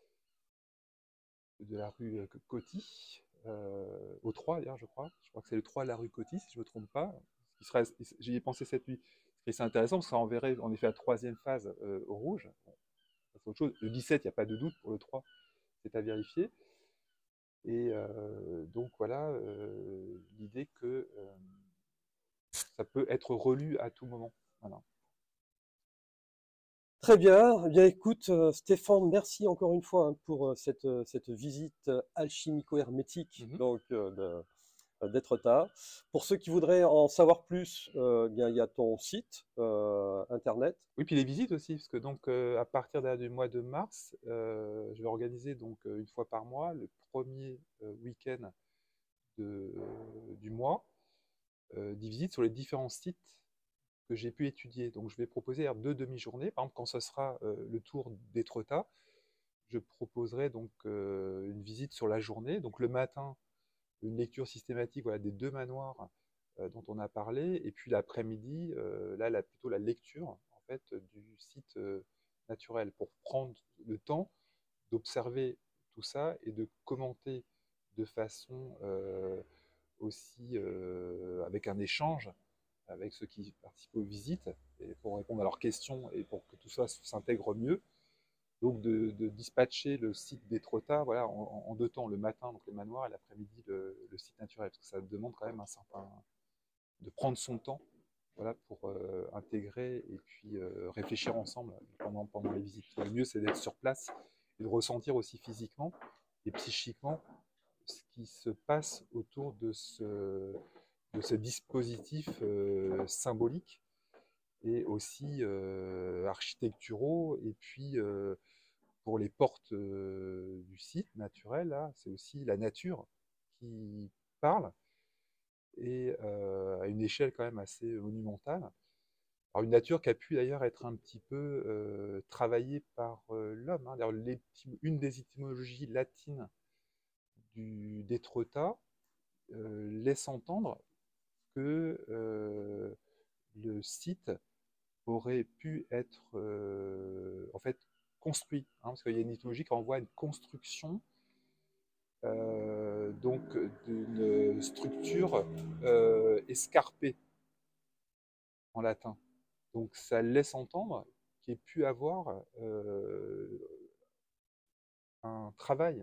de la rue Coty, euh, au trois d'ailleurs, je crois. Je crois que c'est le trois de la rue Coty, si je ne me trompe pas. J'y ai pensé cette nuit. Et c'est intéressant parce que ça enverrait en effet la troisième phase euh, au rouge. Bon, c'est autre chose. Le dix-sept, il n'y a pas de doute. Pour le trois, c'est à vérifier. Et euh, donc voilà euh, l'idée que euh, ça peut être relu à tout moment. Voilà. Très bien. Eh bien, écoute, euh, Stéphane, merci encore une fois hein, pour euh, cette, euh, cette visite alchimico-hermétique mm-hmm. donc euh, d'Étretat. Pour ceux qui voudraient en savoir plus, euh, bien, il y a ton site euh, internet. Oui, puis les visites aussi, parce que donc euh, à partir de, du mois de mars, euh, je vais organiser donc une fois par mois le premier euh, week-end de, du mois euh, des visites sur les différents sites que j'ai pu étudier. Donc je vais proposer deux demi-journées. Par exemple, quand ce sera euh, le tour d'Étretat, je proposerai donc euh, une visite sur la journée. Donc le matin, une lecture systématique voilà, des deux manoirs euh, dont on a parlé, et puis l'après-midi, euh, là, là, plutôt la lecture en fait, du site euh, naturel, pour prendre le temps d'observer tout ça et de commenter de façon euh, aussi euh, avec un échange avec ceux qui participent aux visites, et pour répondre à leurs questions et pour que tout ça s'intègre mieux. Donc de, de dispatcher le site d'Étretat voilà, en, en deux temps, le matin, donc les manoirs, et l'après-midi, le, le site naturel, parce que ça demande quand même un certain... de prendre son temps voilà, pour euh, intégrer et puis euh, réfléchir ensemble pendant, pendant les visites. Le mieux, c'est d'être sur place et de ressentir aussi physiquement et psychiquement ce qui se passe autour de ce, de ce dispositif euh, symbolique et aussi euh, architecturaux, et puis euh, pour les portes euh, du site naturel, là, c'est aussi la nature qui parle, et euh, à une échelle quand même assez monumentale. Alors une nature qui a pu d'ailleurs être un petit peu euh, travaillée par euh, l'homme. Hein. Une des étymologies latines d'Étretat, euh, laisse entendre que euh, le site aurait pu être euh, en fait construit, hein, parce qu'il y a une étymologie qui renvoie à une construction euh, donc d'une structure euh, escarpée en latin. Donc ça laisse entendre qu'il y ait pu avoir euh, un travail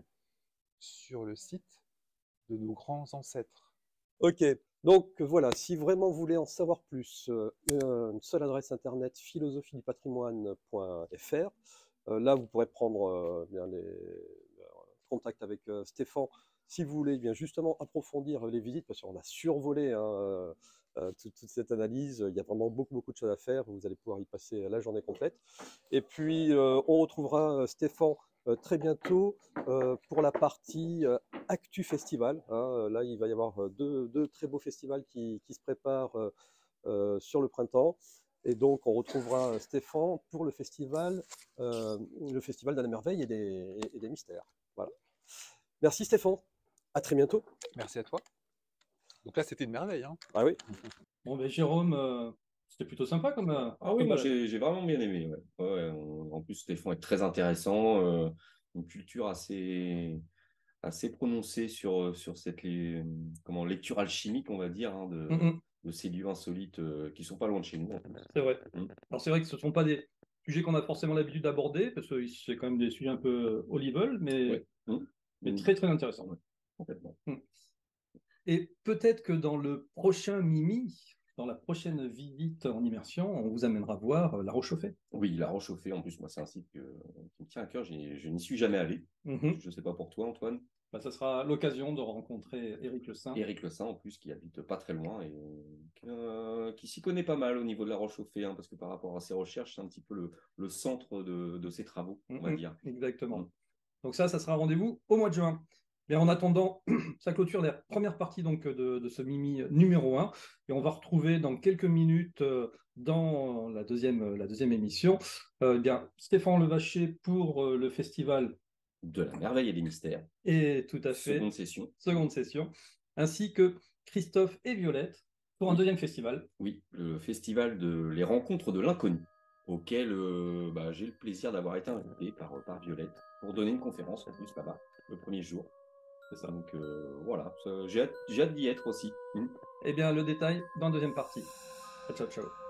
sur le site de nos grands ancêtres. Ok, donc voilà, si vraiment vous voulez en savoir plus, euh, une seule adresse internet philosophie du patrimoine point F R. Euh, là, vous pourrez prendre euh, bien les euh, contact avec euh, Stéphane si vous voulez bien justement approfondir les visites, parce qu'on a survolé hein, euh, euh, toute, toute cette analyse. Il y a vraiment beaucoup, beaucoup de choses à faire. Vous allez pouvoir y passer la journée complète. Et puis, euh, on retrouvera Stéphane euh, très bientôt euh, pour la partie euh, Actu Festival. Hein. Là, il va y avoir deux, deux très beaux festivals qui, qui se préparent euh, euh, sur le printemps. Et donc, on retrouvera Stéphane pour le festival, euh, le festival de la merveille et des, et des mystères. Voilà. Merci Stéphane. À très bientôt. Merci à toi. Donc là, c'était une merveille. Hein. Ah oui. Bon, ben Jérôme, euh, c'était plutôt sympa comme. Euh, ah oui, comme moi balade. j'ai vraiment bien aimé. Ouais. Ouais, on, en plus, Stéphane est très intéressant. Euh, une culture assez, assez prononcée sur, sur cette les, comment, lecture alchimique, on va dire, hein, de, Mm -hmm. de ces lieux insolites euh, qui sont pas loin de chez nous. C'est vrai. Mm. Alors, c'est vrai que ce ne sont pas des sujets qu'on a forcément l'habitude d'aborder, parce que c'est quand même des sujets un peu haut level, mais, ouais. mm. mais mm. très, très intéressants. Ouais. Complètement. Mm. Et peut-être que dans le prochain Mimi, dans la prochaine visite en immersion, on vous amènera voir La Roche-Chauffée. Oui, La Roche-Chauffée, en plus, moi, c'est un site que, qui me tient à cœur. Je n'y suis jamais allé. Mm-hmm. Je ne sais pas pour toi, Antoine. Bah, ça sera l'occasion de rencontrer Éric Le Saint. Éric Le Saint, en plus, qui habite pas très loin et euh, qui s'y connaît pas mal au niveau de La Roche-Chauffée, hein, parce que par rapport à ses recherches, c'est un petit peu le, le centre de, de ses travaux, on va mm-hmm. dire. Exactement. Mm. Donc ça, ça sera rendez-vous au mois de juin. Mais en attendant, ça clôture la première partie donc, de, de ce Mimi numéro un. Et on va retrouver dans quelques minutes, euh, dans la deuxième, la deuxième émission, euh, eh bien, Stéphane Levacher pour euh, le festival de la merveille et des mystères. Et tout à fait. Seconde session. Seconde session. Ainsi que Christophe et Violette pour oui. un deuxième festival. Oui, le festival de Les Rencontres de l'Inconnu, auquel euh, bah, j'ai le plaisir d'avoir été invité par, par Violette pour donner une conférence en plus là-bas, le premier jour. C'est ça. Donc euh, voilà, j'ai hâte, j'ai hâte d'y être aussi. Mmh. Eh bien, le détail dans la deuxième partie. Ciao, ciao.